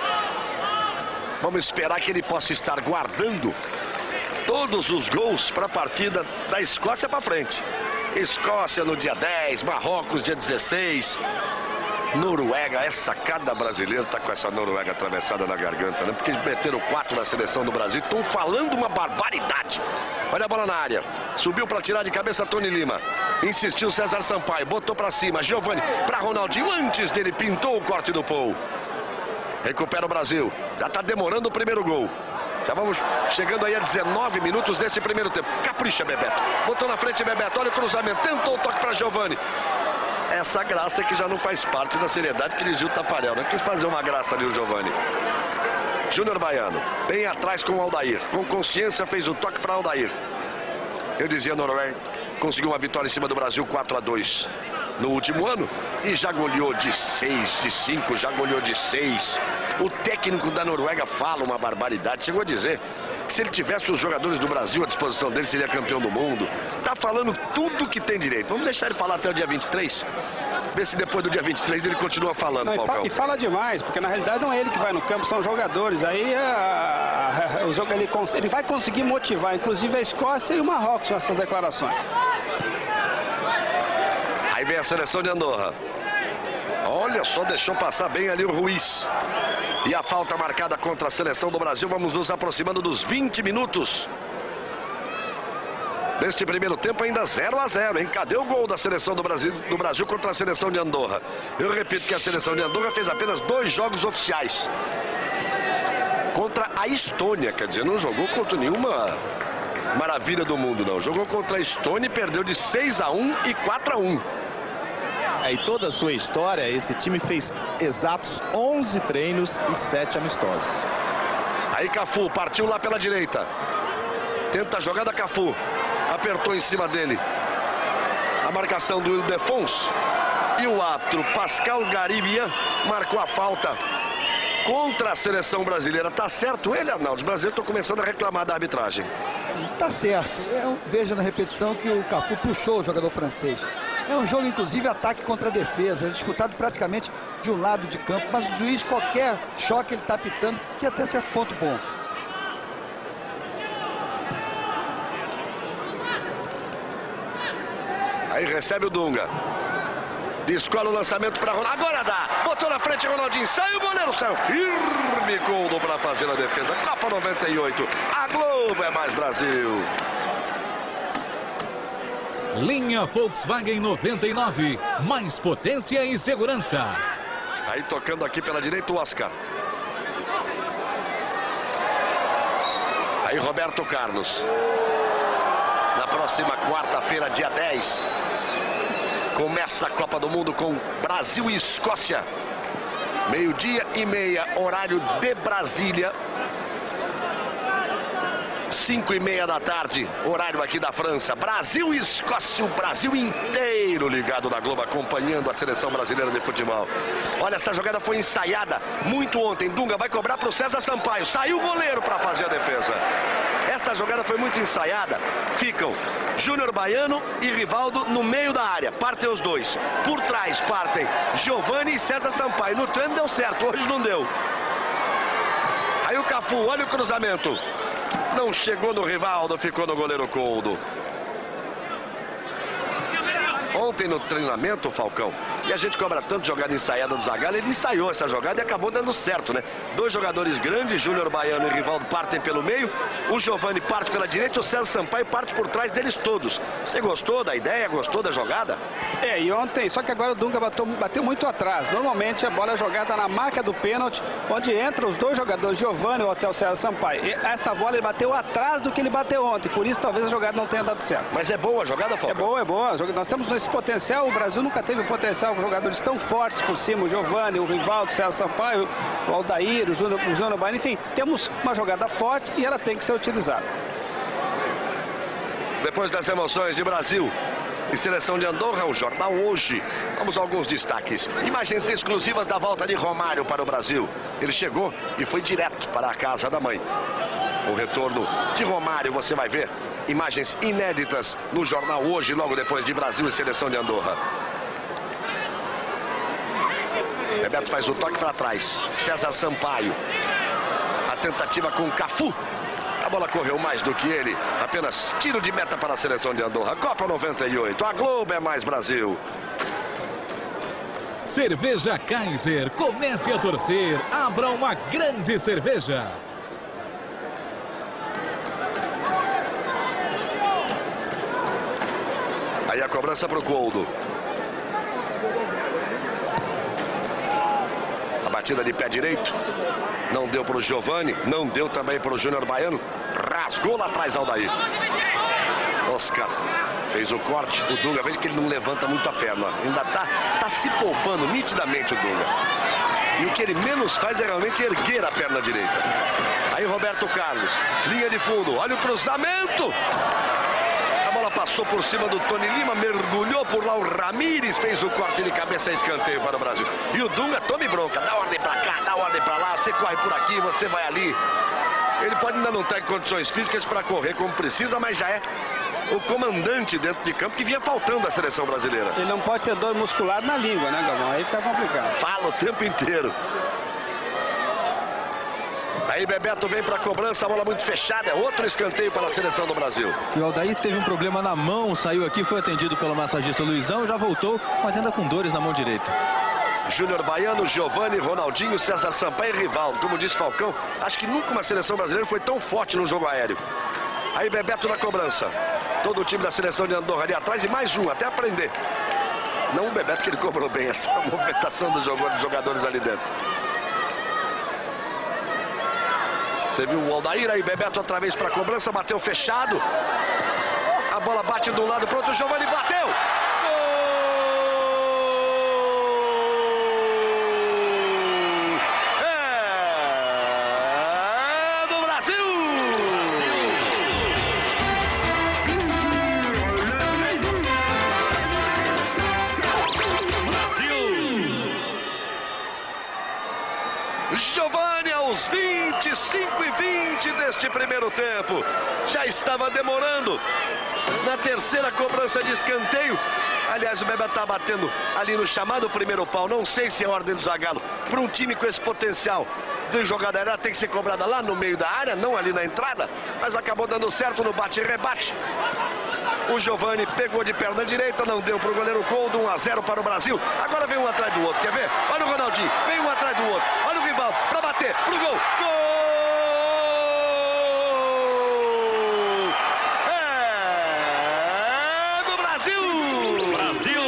S1: Vamos esperar que ele possa estar guardando todos os gols para a partida da Escócia para frente. Escócia no dia 10, Marrocos dia 16, Noruega. Essa cada brasileiro tá com essa Noruega atravessada na garganta, né? Porque eles meteram 4 na seleção do Brasil, estão falando uma barbaridade. Olha a bola na área, subiu para tirar de cabeça Tony Lima, insistiu César Sampaio, botou para cima, Giovani para Ronaldinho, antes dele pintou o corte do Paul. Recupera o Brasil, já está demorando o primeiro gol. Já vamos chegando aí a 19 minutos deste primeiro tempo. Capricha, Bebeto. Botou na frente, Bebeto. Olha o cruzamento. Tentou o toque para Giovani. Essa graça que já não faz parte da seriedade que dizia o Tafarel, né? Quis fazer uma graça ali o Giovani. Júnior Baiano. Bem atrás com o Aldair. Com consciência fez o toque para Aldair. Eu dizia, Noruega conseguiu uma vitória em cima do Brasil 4-2 no último ano. E já goleou de 6, de 5, já goleou de 6. O técnico da Noruega fala uma barbaridade. Chegou a dizer que se ele tivesse os jogadores do Brasil à disposição dele, seria campeão do mundo. Tá falando tudo que tem direito. Vamos deixar ele falar até o dia 23. Ver se depois do dia 23 ele continua falando,
S7: não,
S1: Falcão.
S7: E fala demais, porque na realidade não é ele que vai no campo, são jogadores. Aí o jogo ele vai conseguir motivar, inclusive a Escócia e o Marrocos nessas declarações.
S1: Aí vem a seleção de Andorra. Olha só, deixou passar bem ali o Ruiz. E a falta marcada contra a seleção do Brasil. Vamos nos aproximando dos 20 minutos. Neste primeiro tempo ainda 0-0, hein? Cadê o gol da seleção do Brasil contra a seleção de Andorra? Eu repito que a seleção de Andorra fez apenas 2 jogos oficiais. Contra a Estônia, quer dizer, não jogou contra nenhuma maravilha do mundo, não. Jogou contra a Estônia e perdeu de 6-1 e 4-1.
S12: Em toda a sua história, esse time fez exatos 11 treinos e 7 amistosos.
S1: Aí Cafu partiu lá pela direita. Tenta a jogada, Cafu. Apertou em cima dele. A marcação do Ildefonso. E o árbitro Pascal Garibian marcou a falta contra a seleção brasileira. Tá certo ele, Arnaldo? Os brasileiros estão começando a reclamar da arbitragem.
S10: Tá certo. Veja na repetição que o Cafu puxou o jogador francês. É um jogo, inclusive, ataque contra defesa. É disputado praticamente de um lado de campo. Mas o juiz, qualquer choque, ele está pitando, que é até certo ponto bom.
S1: Aí recebe o Dunga. Descola o lançamento para Ronaldo. Agora dá. Botou na frente Ronaldinho. Saiu o goleiro. Saiu firme. Gol para fazer a defesa. Copa 98. A Globo é mais Brasil.
S11: Linha Volkswagen 99. Mais potência e segurança.
S1: Aí tocando aqui pela direita o Oscar. Aí Roberto Carlos. Na próxima quarta-feira, dia 10. Começa a Copa do Mundo com Brasil e Escócia. 12h30, horário de Brasília. 5h30 da tarde, horário aqui da França. Brasil e Escócia, o Brasil inteiro ligado na Globo, acompanhando a seleção brasileira de futebol. Olha, essa jogada foi ensaiada muito ontem. Dunga vai cobrar para o César Sampaio. Saiu o goleiro para fazer a defesa. Essa jogada foi muito ensaiada. Ficam Júnior Baiano e Rivaldo no meio da área. Partem os dois. Por trás partem Giovani e César Sampaio. No treino deu certo, hoje não deu. Aí o Cafu, olha o cruzamento. Não chegou no Rivaldo, ficou no goleiro Coldo. Ontem no treinamento, Falcão, e a gente cobra tanto jogada ensaiada do Zagallo, ele ensaiou essa jogada e acabou dando certo, né? 2 jogadores grandes, Júnior Baiano e Rivaldo, partem pelo meio, o Giovani parte pela direita, o César Sampaio parte por trás deles todos. Você gostou da ideia, gostou da jogada?
S7: E ontem, só que agora o Dunga bateu muito atrás. Normalmente a bola é jogada na marca do pênalti, onde entram os 2 jogadores, Giovani e o César Sampaio. E essa bola ele bateu atrás do que ele bateu ontem, por isso talvez a jogada não tenha dado certo.
S1: Mas é boa a jogada, Falcão?
S7: É boa. Nós temos esse potencial, o Brasil nunca teve um potencial com jogadores tão fortes por cima, o Giovani, o Rivaldo, o César Sampaio, o Aldair, o Júnior Baiano, enfim, temos uma jogada forte e ela tem que ser utilizada.
S1: Depois das emoções de Brasil e seleção de Andorra, o Jornal Hoje. Vamos a alguns destaques. Imagens exclusivas da volta de Romário para o Brasil. Ele chegou e foi direto para a casa da mãe. O retorno de Romário, você vai ver imagens inéditas no Jornal Hoje, logo depois de Brasil e seleção de Andorra. Bebeto faz o toque para trás. César Sampaio. A tentativa com Cafu. A bola correu mais do que ele. Apenas tiro de meta para a seleção de Andorra. Copa 98. A Globo é mais Brasil.
S11: Cerveja Kaiser. Comece a torcer. Abra uma grande cerveja.
S1: Aí a cobrança para o Coldo. A batida de pé direito. Não deu para o Giovani. Não deu também para o Júnior Baiano. Rasgou lá atrás Aldair. Oscar fez o corte. O Dunga, veja que ele não levanta muito a perna. Ainda tá se poupando nitidamente o Dunga. E o que ele menos faz é realmente erguer a perna direita. Aí Roberto Carlos. Linha de fundo. Olha o cruzamento. Passou por cima do Tony Lima, mergulhou por lá o Ramírez, fez o corte de cabeça e escanteio para o Brasil. E o Dunga tome bronca, dá ordem para cá, dá ordem para lá, você corre por aqui, você vai ali. Ele pode ainda não estar em condições físicas para correr como precisa, mas já é o comandante dentro de campo que vinha faltando a seleção brasileira.
S7: Ele não pode ter dor muscular na língua, né, Galvão? Aí fica complicado.
S1: Fala o tempo inteiro. Aí Bebeto vem para a cobrança, a bola muito fechada, é outro escanteio para a seleção do Brasil.
S8: E o Aldair teve um problema na mão, saiu aqui, foi atendido pelo massagista Luizão, já voltou, mas ainda com dores na mão direita.
S1: Júnior Baiano, Giovani, Ronaldinho, César Sampaio e Rivaldo. Como disse Falcão, acho que nunca uma seleção brasileira foi tão forte no jogo aéreo. Aí Bebeto na cobrança. Todo o time da seleção de Andorra ali atrás e mais um, até aprender. Não o Bebeto, que ele cobrou bem essa movimentação dos jogadores ali dentro. Você viu o Aldair aí, Bebeto outra vez para a cobrança, bateu fechado. A bola bate de um lado para o outro, Giovani bateu. Giovani aos 25:20 deste primeiro tempo. Já estava demorando na terceira cobrança de escanteio. Aliás, o Bebeto está batendo ali no chamado primeiro pau. Não sei se é ordem do Zagallo. Para um time com esse potencial de jogada aérea, tem que ser cobrada lá no meio da área, não ali na entrada. Mas acabou dando certo no bate e rebate. O Giovani pegou de perna direita, não deu para o goleiro Coldo. 1-0 para o Brasil. Agora vem um atrás do outro, quer ver? Olha o Ronaldinho, vem um atrás do outro. Olha o Rivaldo, para bater, pro gol. Gol! É do Brasil! Brasil!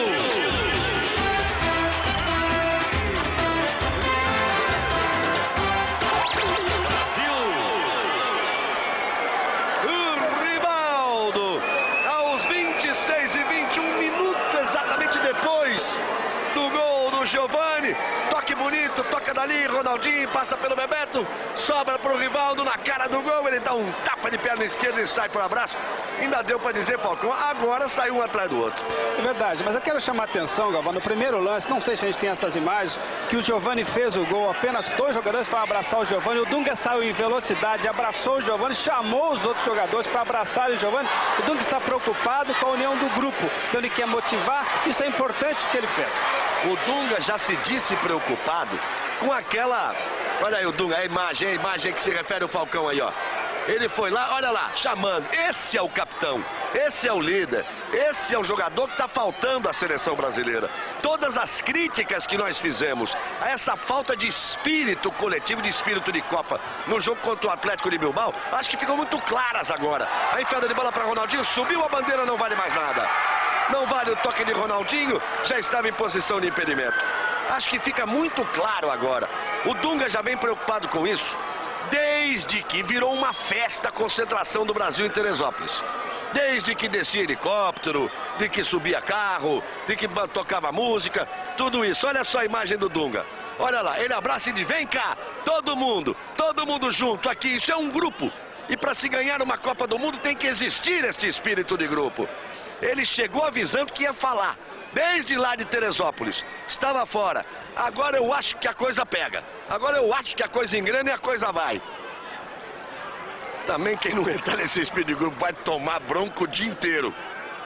S1: Giovani, toque bonito, toca dali, Ronaldinho passa pelo Bebeto, sobra pro Rivaldo na cara do gol, ele dá um tapa de perna esquerda e sai pro abraço. Ainda deu para dizer, Falcão, agora saiu um atrás do outro.
S7: É verdade, mas eu quero chamar a atenção, Galvão, no primeiro lance, não sei se a gente tem essas imagens, que o Giovani fez o gol, apenas 2 jogadores foram abraçar o Giovani, o Dunga saiu em velocidade, abraçou o Giovani, chamou os outros jogadores para abraçar o Giovani. O Dunga está preocupado com a união do grupo, então ele quer motivar, isso é importante o que ele fez.
S1: O Dunga já se disse preocupado com aquela... Olha aí o Dunga, a imagem que se refere ao Falcão aí, ó. Ele foi lá, olha lá, chamando. Esse é o capitão, esse é o líder, esse é o jogador que está faltando à seleção brasileira. Todas as críticas que nós fizemos a essa falta de espírito coletivo, de espírito de Copa no jogo contra o Atlético de Bilbao, acho que ficam muito claras agora. A enfiada de bola para Ronaldinho, subiu a bandeira, não vale mais nada. Não vale o toque de Ronaldinho, já estava em posição de impedimento. Acho que fica muito claro agora. O Dunga já vem preocupado com isso, desde que virou uma festa a concentração do Brasil em Teresópolis. Desde que descia helicóptero, de que subia carro, de que tocava música, tudo isso. Olha só a imagem do Dunga. Olha lá, ele abraça e diz, vem cá, todo mundo junto aqui, isso é um grupo. E para se ganhar uma Copa do Mundo tem que existir este espírito de grupo. Ele chegou avisando que ia falar, desde lá de Teresópolis, estava fora. Agora eu acho que a coisa pega, agora eu acho que a coisa engrena e a coisa vai. Também quem não entrar nesse espírito de grupo vai tomar bronco o dia inteiro.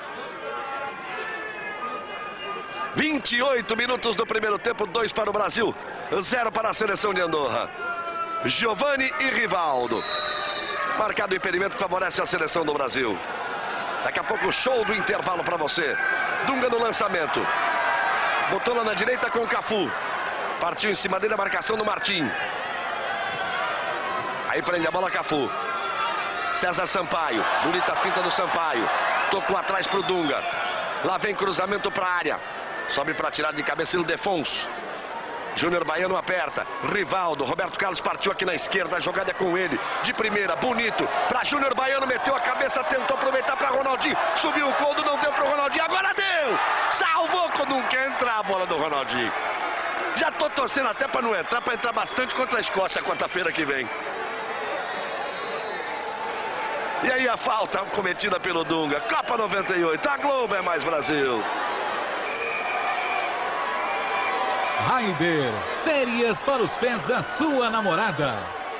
S1: 28 minutos do primeiro tempo, 2 para o Brasil, 0 para a seleção de Andorra. Giovani e Rivaldo. Marcado o impedimento que favorece a seleção do Brasil. Daqui a pouco o show do intervalo para você. Dunga no lançamento. Botou lá na direita com o Cafu. Partiu em cima dele a marcação do Martim. Aí prende a bola Cafu. César Sampaio. Bonita finta do Sampaio. Tocou atrás pro Dunga. Lá vem cruzamento para a área. Sobe para tirar de cabeça o Ildefonso. Júnior Baiano aperta, Rivaldo, Roberto Carlos partiu aqui na esquerda, a jogada é com ele, de primeira, bonito, para Júnior Baiano, meteu a cabeça, tentou aproveitar para Ronaldinho, subiu o Coldo, não deu para o Ronaldinho, agora deu! Salvou quando não quer entrar a bola do Ronaldinho. Já tô torcendo até para não entrar, para entrar bastante contra a Escócia quarta-feira que vem. E aí a falta cometida pelo Dunga, Copa 98, a Globo é mais Brasil.
S11: Raider, férias para os pés da sua namorada.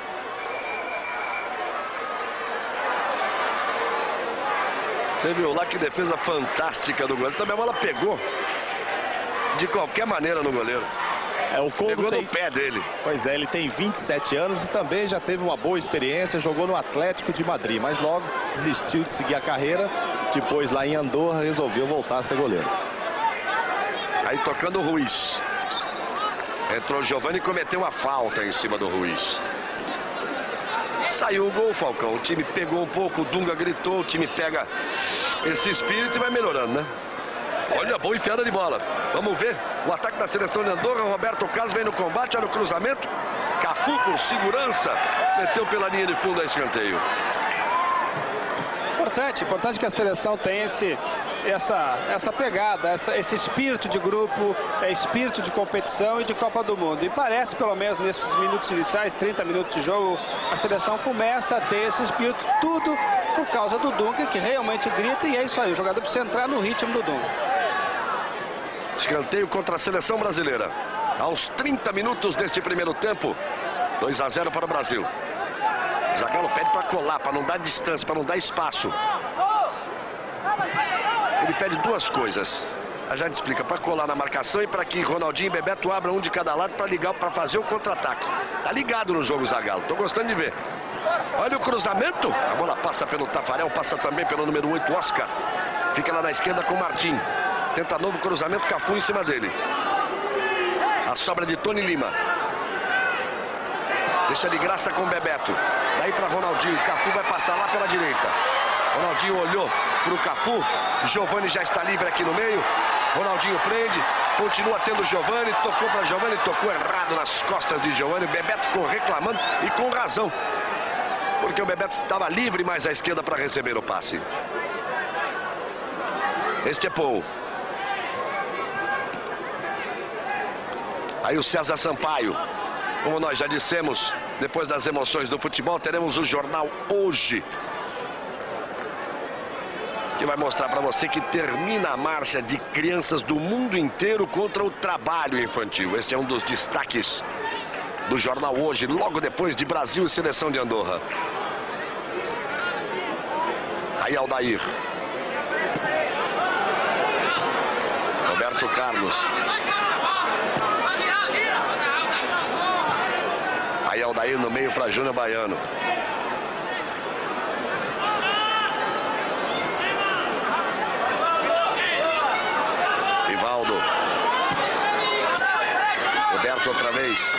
S1: Você viu lá que defesa fantástica do goleiro. Também a bola pegou de qualquer maneira no goleiro.
S12: O Coldo
S1: pegou no pé dele.
S12: Pois é, ele tem 27 anos e também já teve uma boa experiência, jogou no Atlético de Madrid, mas logo desistiu de seguir a carreira. Depois lá em Andorra resolveu voltar a ser goleiro.
S1: Aí tocando o Ruiz. Entrou o Giovani e cometeu uma falta em cima do Ruiz. Saiu o gol, Falcão. O time pegou um pouco, o Dunga gritou, o time pega esse espírito e vai melhorando, né? Olha, boa enfiada de bola. Vamos ver o ataque da seleção de Andorra. O Roberto Carlos vem no combate, olha o cruzamento. Cafu por segurança, meteu pela linha de fundo a escanteio.
S7: Importante que a seleção tenha essa pegada, esse espírito de grupo, espírito de competição e de Copa do Mundo. E parece, pelo menos nesses minutos iniciais, 30 minutos de jogo, a seleção começa a ter esse espírito, tudo por causa do Dunga, que realmente grita, e é isso aí, o jogador precisa entrar no ritmo do Dunga.
S1: Escanteio contra a seleção brasileira. Aos 30 minutos deste primeiro tempo, 2-0 para o Brasil. Zagallo pede para colar, para não dar distância, para não dar espaço. Ele pede duas coisas. A gente explica, para colar na marcação e para que Ronaldinho e Bebeto abram um de cada lado para ligar, para fazer o contra-ataque. Tá ligado no jogo, Zagallo. Tô gostando de ver. Olha o cruzamento. A bola passa pelo Tafarel, passa também pelo número 8, Oscar. Fica lá na esquerda com o Martim. Tenta novo cruzamento, Cafu em cima dele. A sobra de Tony Lima. Deixa de graça com o Bebeto. Daí para Ronaldinho. Cafu vai passar lá pela direita. Ronaldinho olhou para o Cafu. Giovani já está livre aqui no meio. Ronaldinho prende. Continua tendo Giovani. Tocou para Giovani. Tocou errado nas costas de Giovani. O Bebeto ficou reclamando e com razão. Porque o Bebeto estava livre mais à esquerda para receber o passe. Este é Paul. Aí o César Sampaio. Como nós já dissemos, depois das emoções do futebol, teremos o jornal Hoje, que vai mostrar para você que termina a marcha de crianças do mundo inteiro contra o trabalho infantil. Este é um dos destaques do jornal Hoje, logo depois de Brasil e seleção de Andorra. Aí Aldair. Roberto Carlos. Aí Aldair no meio para Júnior Baiano. Rivaldo. Roberto outra vez.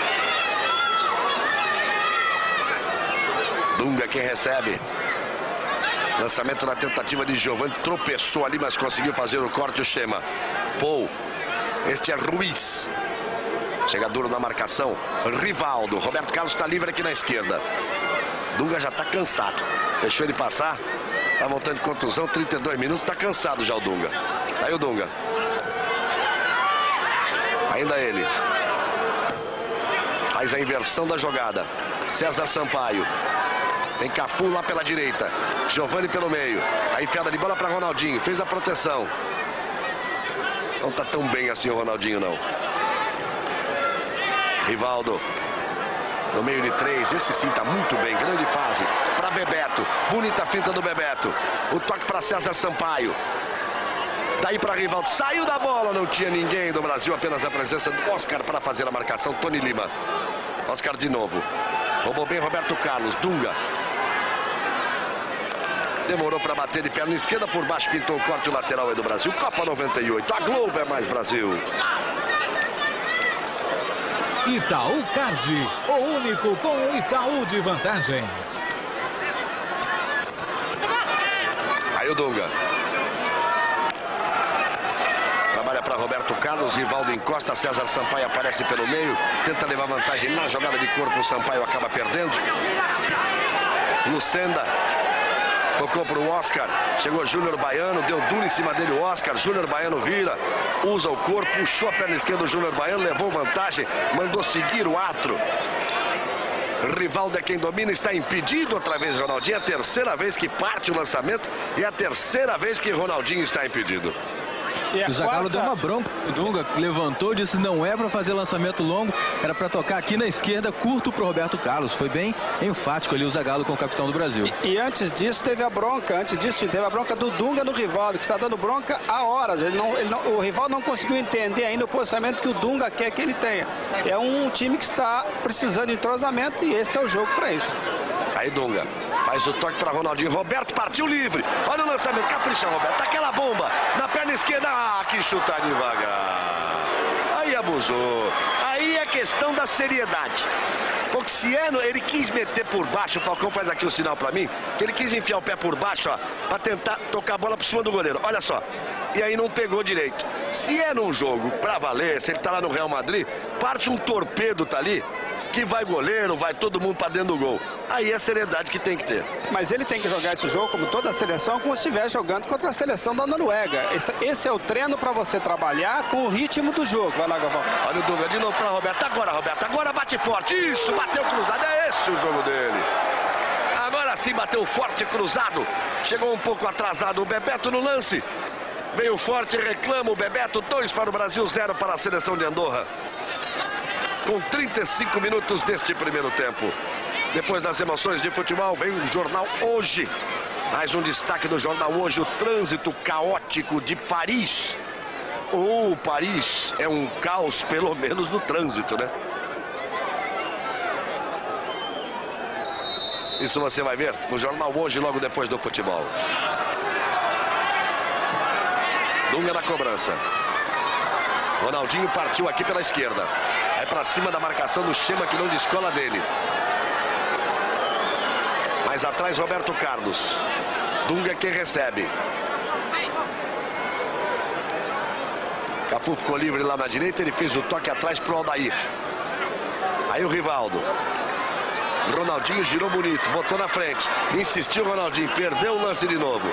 S1: Dunga quem recebe. Lançamento na tentativa de Giovani. Tropeçou ali, mas conseguiu fazer o corte, o Chema. Paul. Este é Ruiz. Chega duro na marcação. Rivaldo. Roberto Carlos está livre aqui na esquerda. Dunga já está cansado. Deixou ele passar. Está voltando de contusão. 32 minutos. Está cansado já o Dunga. Aí o Dunga. Ainda ele. Faz a inversão da jogada. César Sampaio. Tem Cafu lá pela direita. Giovani pelo meio. A enfiada de bola para Ronaldinho. Fez a proteção. Não está tão bem assim o Ronaldinho, não. Rivaldo. No meio de 3. Esse sim está muito bem. Grande fase. Para Bebeto. Bonita finta do Bebeto. O toque para César Sampaio. Daí para Rivaldo. Saiu da bola. Não tinha ninguém do Brasil. Apenas a presença do Oscar para fazer a marcação. Tony Lima. Oscar de novo. Roubou bem Roberto Carlos. Dunga. Demorou para bater de perna esquerda. Por baixo pintou o corte lateral aí do Brasil. Copa 98. A Globo é mais Brasil.
S11: Itaú Card, o único com o Itaú de vantagens.
S1: Aí o Dunga. Trabalha para Roberto Carlos, Rivaldo encosta, César Sampaio aparece pelo meio. Tenta levar vantagem na jogada de corpo, o Sampaio acaba perdendo. Lucenda. Tocou para o Oscar, chegou Júnior Baiano, deu duro em cima dele o Oscar, Júnior Baiano vira, usa o corpo, puxou a perna esquerda do Júnior Baiano, levou vantagem, mandou seguir o Atro. Rivaldo é quem domina, está impedido outra vez Ronaldinho, é a terceira vez que parte o lançamento e a terceira vez que Ronaldinho está impedido.
S8: O Zagallo deu uma bronca. O Dunga levantou, disse não é para fazer lançamento longo, era para tocar aqui na esquerda, curto para o Roberto Carlos. Foi bem enfático ali o Zagallo com o capitão do Brasil.
S7: E antes disso teve a bronca, do Dunga no Rivaldo, que está dando bronca há horas. O Rivaldo não conseguiu entender ainda o posicionamento que o Dunga quer que ele tenha. É um time que está precisando de entrosamento e esse é o jogo para isso.
S1: Aí Dunga faz o toque para Ronaldinho. Roberto partiu livre. Olha o lançamento. Capricha, Roberto. Aquela bomba na perna esquerda. Ah, que chuta devagar. Aí abusou. Aí questão da seriedade. Porque Ciano, ele quis meter por baixo, o Falcão faz aqui o sinal pra mim, que ele quis enfiar o pé por baixo, ó, pra tentar tocar a bola por cima do goleiro. Olha só. E aí não pegou direito. Se é num jogo pra valer, se ele tá lá no Real Madrid, parte um torpedo, tá ali, que vai goleiro, vai todo mundo pra dentro do gol. Aí é a seriedade que tem que ter.
S7: Mas ele tem que jogar esse jogo, como toda a seleção, como se estiver jogando contra a seleção da Noruega. Esse é o treino para você trabalhar com o ritmo do jogo. Vai lá, Galvão.
S1: Olha o Dunga de novo para Roberto. Agora, Roberto. Agora bate forte. Isso, bateu cruzado. É esse o jogo dele. Agora sim bateu forte cruzado. Chegou um pouco atrasado o Bebeto no lance. Veio forte, reclama o Bebeto. 2 para o Brasil, 0 para a seleção de Andorra. Com 35 minutos deste primeiro tempo. Depois das emoções de futebol, vem o Jornal Hoje. Mais um destaque do Jornal Hoje, o trânsito caótico de Paris. Paris é um caos, pelo menos no trânsito, né? Isso você vai ver no Jornal Hoje, logo depois do futebol. Dunga na cobrança. Ronaldinho partiu aqui pela esquerda. Vai para cima da marcação do Chema, que não descola dele. Mais atrás, Roberto Carlos. Dunga quem recebe. Cafu ficou livre lá na direita. Ele fez o toque atrás pro Aldair. Aí o Rivaldo. Ronaldinho girou bonito, botou na frente. Insistiu o Ronaldinho, perdeu o lance de novo.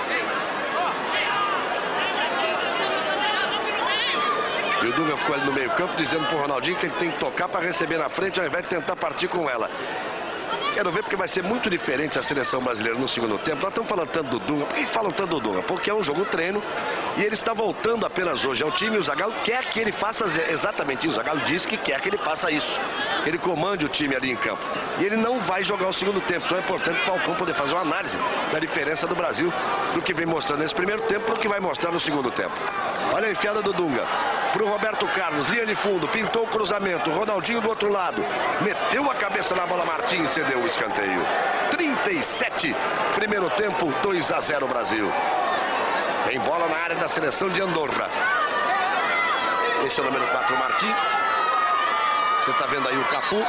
S1: E o Dunga ficou ali no meio campo dizendo pro Ronaldinho que ele tem que tocar para receber na frente ao invés de tentar partir com ela. Quero ver porque vai ser muito diferente a seleção brasileira no segundo tempo. Nós estamos falando tanto do Dunga. Por que falam tanto do Dunga? Porque é um jogo treino e ele está voltando apenas hoje ao time. E o Zagallo quer que ele faça exatamente isso. O Zagallo disse que quer que ele faça isso. Ele comande o time ali em campo. E ele não vai jogar o segundo tempo. Então é importante o Falcão poder fazer uma análise da diferença do Brasil do que vem mostrando nesse primeiro tempo para o que vai mostrar no segundo tempo. Olha a enfiada do Dunga. Pro Roberto Carlos, linha de fundo, pintou o cruzamento. Ronaldinho do outro lado. Meteu a cabeça na bola, Martins cedeu o escanteio. 37, primeiro tempo, 2-0 Brasil. Tem bola na área da seleção de Andorra. Esse é o número 4, Martins. Você tá vendo aí o Cafu.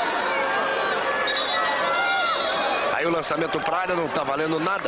S1: Aí o lançamento pra área não tá valendo nada.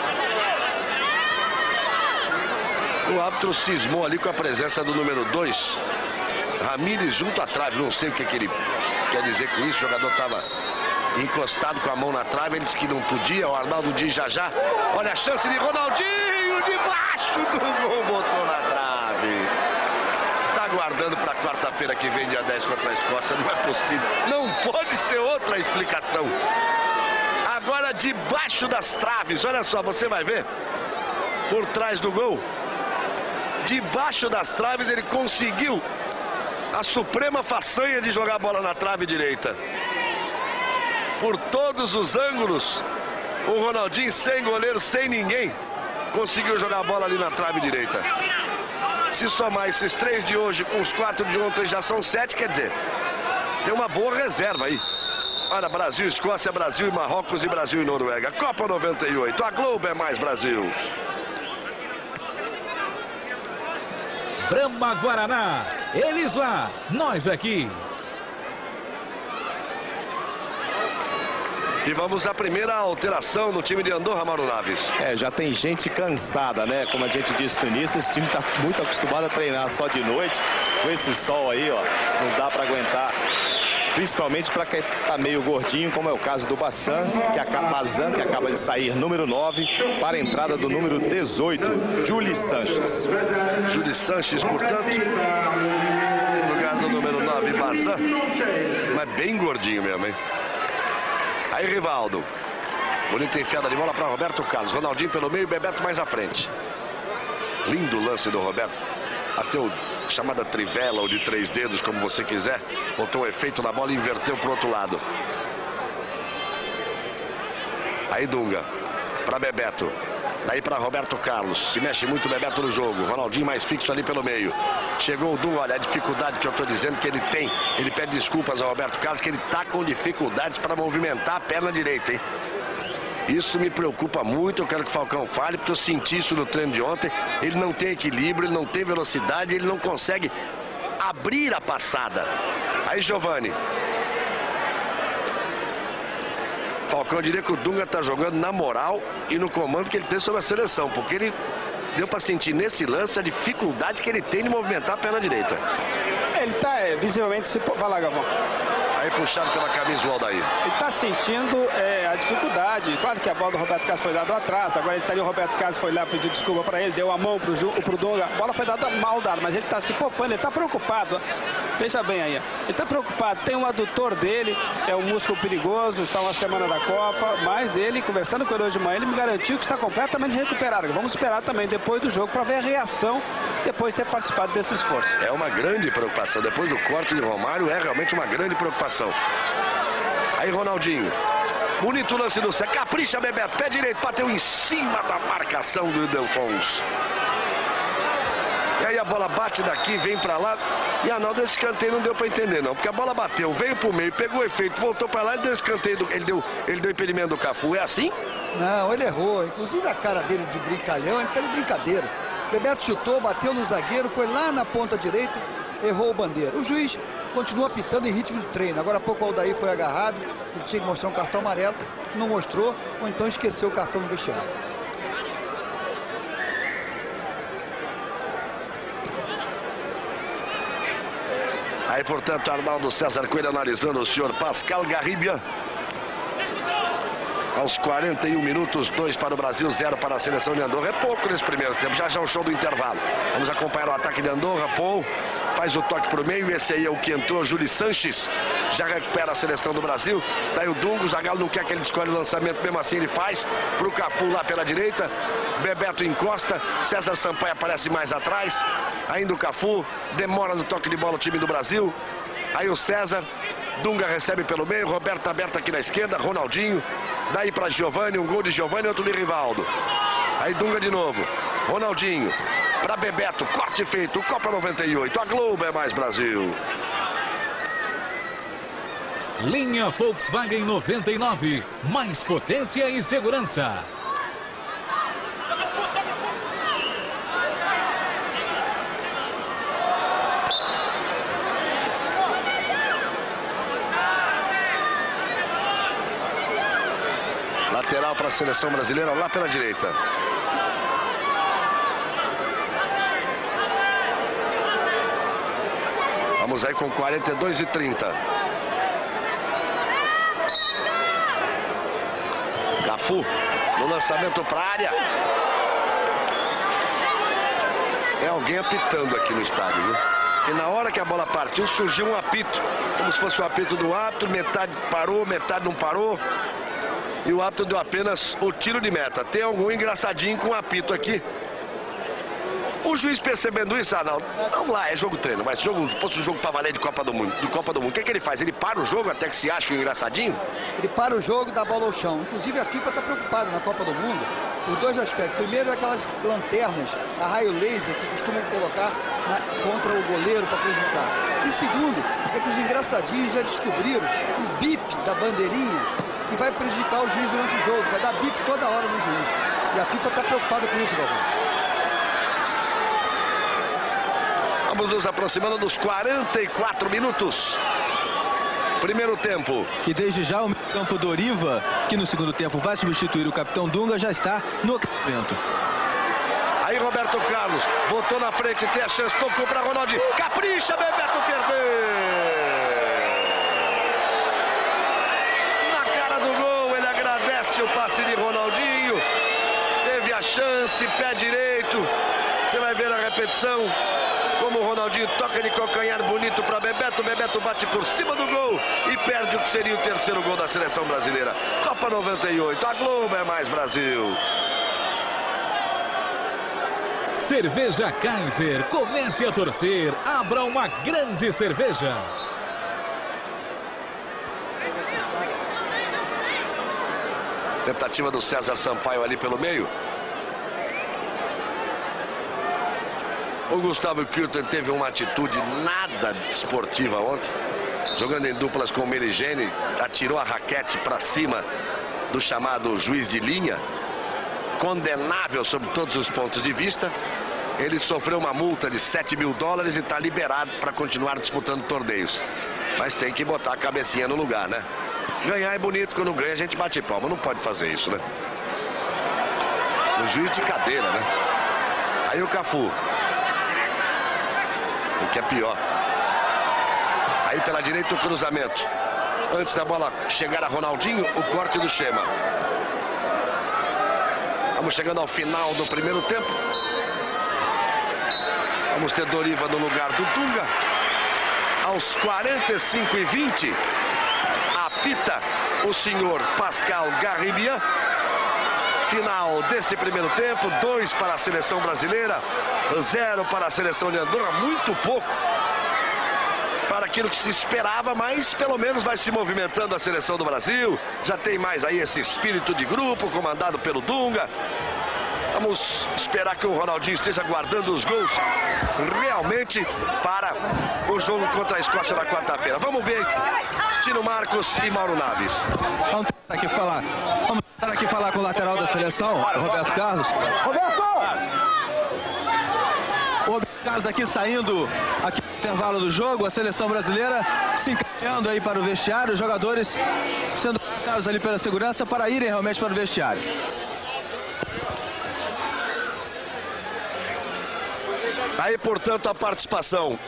S1: O árbitro cismou ali com a presença do número 2. Ramírez junto à trave. Não sei o que ele quer dizer com isso. O jogador estava encostado com a mão na trave. Ele disse que não podia. O Arnaldo diz já. Olha a chance de Ronaldinho. Debaixo do gol. Botou na trave. Está aguardando para quarta-feira que vem, dia 10 contra a Escócia. Não é possível. Não pode ser outra explicação. Agora debaixo das traves. Olha só, você vai ver. Por trás do gol. Debaixo das traves ele conseguiu a suprema façanha de jogar a bola na trave direita. Por todos os ângulos, o Ronaldinho sem goleiro, sem ninguém, conseguiu jogar a bola ali na trave direita. Se somar esses 3 de hoje com os 4 de ontem, já são 7, quer dizer, tem uma boa reserva aí. Olha, Brasil, Escócia, Brasil e Marrocos e Brasil e Noruega. Copa 98, a Globo é mais Brasil.
S11: Brahma Guaraná, eles lá, nós aqui.
S1: E vamos à primeira alteração no time de Andorra, Mauro Naves.
S12: Já tem gente cansada, né? Como a gente disse no início, esse time está muito acostumado a treinar só de noite. Com esse sol aí, ó, não dá para aguentar. Principalmente para quem está meio gordinho, como é o caso do Bazan, que acaba de sair número 9 para a entrada do número 18, Júlio Sanches.
S1: Júlio Sanches, portanto, no lugar do número 9, Bazan. Mas bem gordinho mesmo, hein? Aí, Rivaldo. Bonita enfiada de bola para Roberto Carlos. Ronaldinho pelo meio, Bebeto mais à frente. Lindo lance do Roberto. Até o chamada trivela ou de 3 dedos, como você quiser. Botou um efeito na bola e inverteu para o outro lado. Aí Dunga para Bebeto. Daí para Roberto Carlos. Se mexe muito o Bebeto no jogo. Ronaldinho mais fixo ali pelo meio. Chegou o Dunga. Olha a dificuldade que eu estou dizendo que ele tem. Ele pede desculpas ao Roberto Carlos que ele está com dificuldades para movimentar a perna direita, hein? Isso me preocupa muito, eu quero que o Falcão fale, porque eu senti isso no treino de ontem. Ele não tem equilíbrio, ele não tem velocidade, ele não consegue abrir a passada. Aí Aí Giovani. Falcão, eu diria que o Dunga está jogando na moral e no comando que ele tem sobre a seleção, porque ele deu para sentir nesse lance a dificuldade que ele tem de movimentar a perna direita.
S7: Ele está visivelmente... Vai lá, Galvão.
S1: Aí puxado pela camisa o Aldair.
S7: Ele está sentindo a dificuldade. Claro que a bola do Roberto Carlos foi dada atrás. Agora ele tá ali, o Roberto Carlos foi lá, pediu desculpa para ele, deu a mão pro Dunga. A bola foi dada mal dada, mas ele está se poupando, ele está preocupado. Veja bem aí. Ele está preocupado. Tem um adutor dele, é um músculo perigoso, está uma semana da Copa, mas ele, conversando com ele hoje de manhã, ele me garantiu que está completamente recuperado. Vamos esperar também depois do jogo para ver a reação depois de ter participado desse esforço.
S1: É uma grande preocupação. Depois do corte de Romário, é realmente uma grande preocupação. Aí Ronaldinho. Bonito lance do Cé. Capricha, Bebeto. Pé direito. Bateu em cima da marcação do Ildefonso. E aí a bola bate daqui, vem pra lá. E Arnaldo, esse escanteio não deu pra entender não. Porque a bola bateu, veio pro meio, pegou o efeito, voltou pra lá e deu escanteio. Ele deu impedimento do Cafu. É assim?
S10: Não, ele errou. Inclusive a cara dele de brincalhão, ele tá de brincadeira. Bebeto chutou, bateu no zagueiro, foi lá na ponta direita, errou o bandeira. O juiz continua apitando em ritmo de treino. Agora há pouco o Aldair foi agarrado, ele tinha que mostrar um cartão amarelo, não mostrou, ou então esqueceu o cartão no vestiário.
S1: Aí, portanto, Arnaldo César Coelho analisando o senhor Pascal Garribian. Aos 41 minutos, 2 para o Brasil, 0 para a seleção de Andorra. É pouco nesse primeiro tempo, já o show do intervalo. Vamos acompanhar o ataque de Andorra. Paul faz o toque para o meio. Esse aí é o que entrou, Júlio Sanches. Já recupera a seleção do Brasil. Daí o Dunga, o Zagallo não quer que ele escolha o lançamento, mesmo assim ele faz. Para o Cafu lá pela direita. Bebeto encosta. César Sampaio aparece mais atrás. Ainda o Cafu. Demora no toque de bola o time do Brasil. Aí o César. Dunga recebe pelo meio, Roberto aberto aqui na esquerda, Ronaldinho, daí para Giovani, um gol de Giovani, outro de Rivaldo. Aí Dunga de novo, Ronaldinho, para Bebeto, corte feito, Copa 98, a Globo é mais Brasil.
S11: Linha Volkswagen 99, mais potência e segurança.
S1: Lateral para a seleção brasileira lá pela direita. Vamos aí com 42:30. Cafu no lançamento para a área. É alguém apitando aqui no estádio, viu? E na hora que a bola partiu, surgiu um apito. Como se fosse o apito do árbitro. Metade parou, metade não parou. E o árbitro deu apenas o tiro de meta. Tem algum engraçadinho com o apito aqui. O juiz percebendo isso, Arnaldo, vamos lá, é jogo treino, mas se fosse um jogo para valer de Copa do Mundo, o que ele faz? Ele para o jogo até que se acha um engraçadinho?
S10: Ele para o jogo, dá a bola ao chão. Inclusive a FIFA está preocupada na Copa do Mundo por dois aspectos. Primeiro, aquelas lanternas a raio laser que costumam colocar contra o goleiro para prejudicar. E segundo, é que os engraçadinhos já descobriram o bip da bandeirinha que vai prejudicar o juiz durante o jogo. Vai dar bip toda hora no juiz. E a FIFA está preocupada com isso, Galvão.
S1: Vamos nos aproximando dos 44 minutos. Primeiro tempo.
S8: E desde já o campo do Oriva, que no segundo tempo vai substituir o capitão Dunga, já está no acampamento.
S1: Aí Roberto Carlos botou na frente, tem a chance, tocou para Ronaldinho. Capricha, Bebeto perdeu. Na cara do gol, ele agradece o passe de Ronaldinho. Teve a chance, pé direito. Você vai ver a repetição. Como o Ronaldinho toca de calcanhar bonito para Bebeto. Bebeto bate por cima do gol e perde o que seria o terceiro gol da seleção brasileira. Copa 98, a Globo é mais Brasil.
S11: Cerveja Kaiser, comece a torcer, abra uma grande cerveja.
S1: Tentativa do César Sampaio ali pelo meio. O Gustavo Kirten teve uma atitude nada esportiva ontem, jogando em duplas com o Meligeni, atirou a raquete para cima do chamado juiz de linha, condenável sob todos os pontos de vista. Ele sofreu uma multa de $7 mil e está liberado para continuar disputando torneios. Mas tem que botar a cabecinha no lugar, né? Ganhar é bonito, quando ganha a gente bate palma. Não pode fazer isso, né? O juiz de cadeira, né? Aí o Cafu. O que é pior. Aí pela direita o cruzamento. Antes da bola chegar a Ronaldinho, o corte do Chema. Vamos chegando ao final do primeiro tempo. Vamos ter Doriva no lugar do Dunga. Aos 45:20, apita o senhor Pascal Garribian. Final deste primeiro tempo, 2 para a seleção brasileira, 0 para a seleção de Andorra. Muito pouco para aquilo que se esperava, mas pelo menos vai se movimentando a seleção do Brasil. Já tem mais aí esse espírito de grupo, comandado pelo Dunga. Vamos esperar que o Ronaldinho esteja guardando os gols realmente para o jogo contra a Escócia na quarta-feira. Vamos ver Tino Marcos e Mauro Naves.
S8: Vamos tentar aqui falar com o lateral da seleção, o Roberto Carlos. O Roberto Carlos aqui saindo aqui no intervalo do jogo, a seleção brasileira se encaminhando aí para o vestiário, os jogadores sendo tratados ali pela segurança para irem realmente para o vestiário.
S1: Aí, portanto, a participação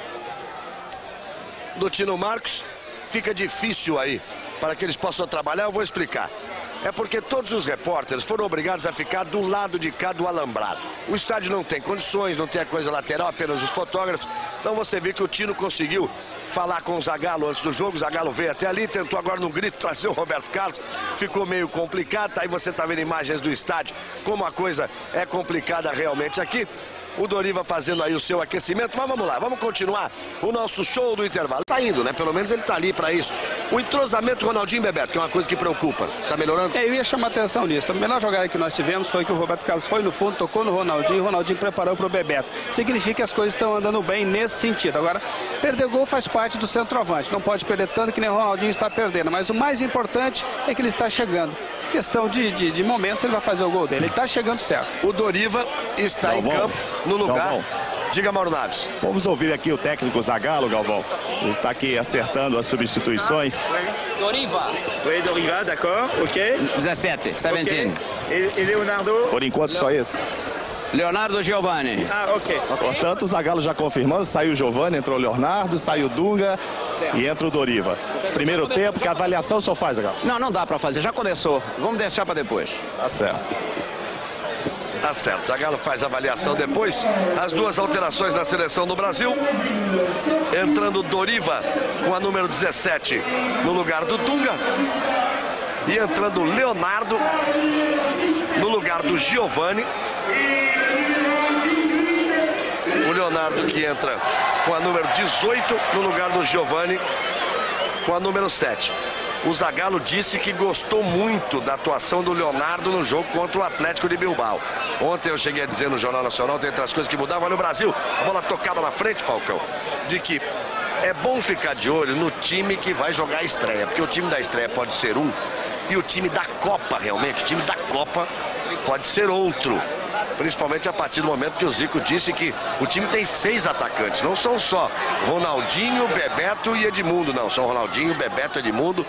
S1: do Tino Marcos fica difícil aí para que eles possam trabalhar. Eu vou explicar. É porque todos os repórteres foram obrigados a ficar do lado de cá do alambrado. O estádio não tem condições, não tem a coisa lateral, apenas os fotógrafos. Então você vê que o Tino conseguiu falar com o Zagallo antes do jogo. O Zagallo veio até ali, tentou agora num grito trazer o Roberto Carlos. Ficou meio complicado. Aí você está vendo imagens do estádio, como a coisa é complicada realmente aqui. O Doriva fazendo aí o seu aquecimento, mas vamos lá, vamos continuar o nosso show do intervalo. Saindo, né? Pelo menos ele tá ali para isso. O entrosamento Ronaldinho e Bebeto, que é uma coisa que preocupa. Tá melhorando?
S7: Eu ia chamar atenção nisso. A melhor jogada que nós tivemos foi que o Roberto Carlos foi no fundo, tocou no Ronaldinho, e o Ronaldinho preparou para o Bebeto. Significa que as coisas estão andando bem nesse sentido. Agora, perder gol faz parte do centroavante. Não pode perder tanto que nem o Ronaldinho está perdendo. Mas o mais importante é que ele está chegando. Questão de momentos, ele vai fazer o gol dele. Ele está chegando certo.
S1: O Doriva está em campo, no lugar.
S13: Galvão.
S1: Diga, Mauro Naves.
S13: Vamos ouvir aqui o técnico Zagallo, Galvão. Ele está aqui acertando as substituições.
S14: Doriva. Oui, Doriva, d'accord, ok.
S9: 17, 17.
S14: Okay. E Leonardo?
S13: Por enquanto, só esse.
S9: Leonardo Giovani.
S14: Ah, ok.
S13: Portanto, o Zagallo já confirmando, saiu o Giovani, entrou o Leonardo, saiu o Dunga e entra o Doriva. Primeiro tempo, que avaliação só faz, Zagallo?
S9: Não dá para fazer, já começou. Vamos deixar para depois.
S13: Tá certo.
S1: Tá certo, Zagallo faz a avaliação depois. As duas alterações na seleção do Brasil. Entrando Doriva com a número 17 no lugar do Dunga. E entrando Leonardo no lugar do Giovani. O Leonardo que entra com a número 18 no lugar do Giovani com a número 7. O Zagallo disse que gostou muito da atuação do Leonardo no jogo contra o Atlético de Bilbao. Ontem eu cheguei a dizer no Jornal Nacional, dentre as coisas que mudavam no Brasil, a bola tocada na frente, Falcão, de que é bom ficar de olho no time que vai jogar a estreia, porque o time da estreia pode ser um e o time da Copa, realmente, o time da Copa pode ser outro. Principalmente a partir do momento que o Zico disse que o time tem 6 atacantes. Não são só Ronaldinho, Bebeto e Edmundo, não. São Ronaldinho, Bebeto, Edmundo,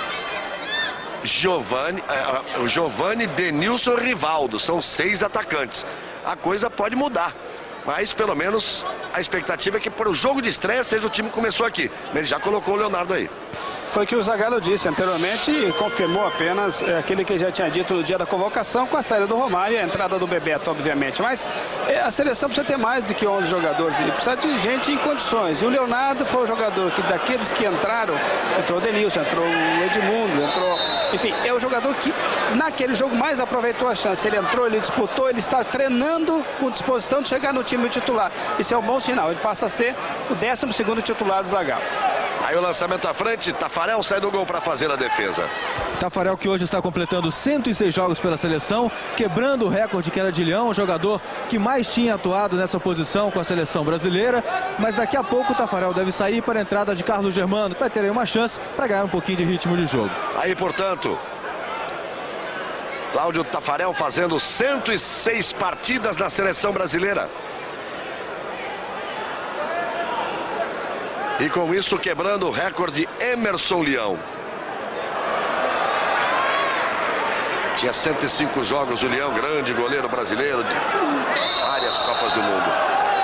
S1: Giovani, Denilson e Rivaldo. São 6 atacantes. A coisa pode mudar. Mas pelo menos a expectativa é que para o jogo de estreia seja o time que começou aqui. Ele já colocou o Leonardo aí.
S7: Foi o que o Zagallo disse anteriormente e confirmou apenas aquele que já tinha dito no dia da convocação, com a saída do Romário e a entrada do Bebeto, obviamente. Mas a seleção precisa ter mais do que 11 jogadores, e precisa de gente em condições. E o Leonardo foi o jogador que, daqueles que entraram, entrou o Denilson, entrou o Edmundo, entrou... Enfim, é o jogador que naquele jogo mais aproveitou a chance. Ele entrou, ele disputou, ele está treinando com disposição de chegar no time titular. Isso é um bom sinal, ele passa a ser o 12º titular do Zagallo.
S1: Aí o lançamento à frente, Tafarel sai do gol para fazer a defesa.
S8: Tafarel que hoje está completando 106 jogos pela seleção, quebrando o recorde que era de Leão, o jogador que mais tinha atuado nessa posição com a seleção brasileira. Mas daqui a pouco o Tafarel deve sair para a entrada de Carlos Germano, que vai ter aí uma chance para ganhar um pouquinho de ritmo de jogo.
S1: Aí, portanto, Cláudio Tafarel fazendo 106 partidas na seleção brasileira. E com isso quebrando o recorde Emerson Leão. Tinha 105 jogos o Leão, grande goleiro brasileiro de várias Copas do Mundo.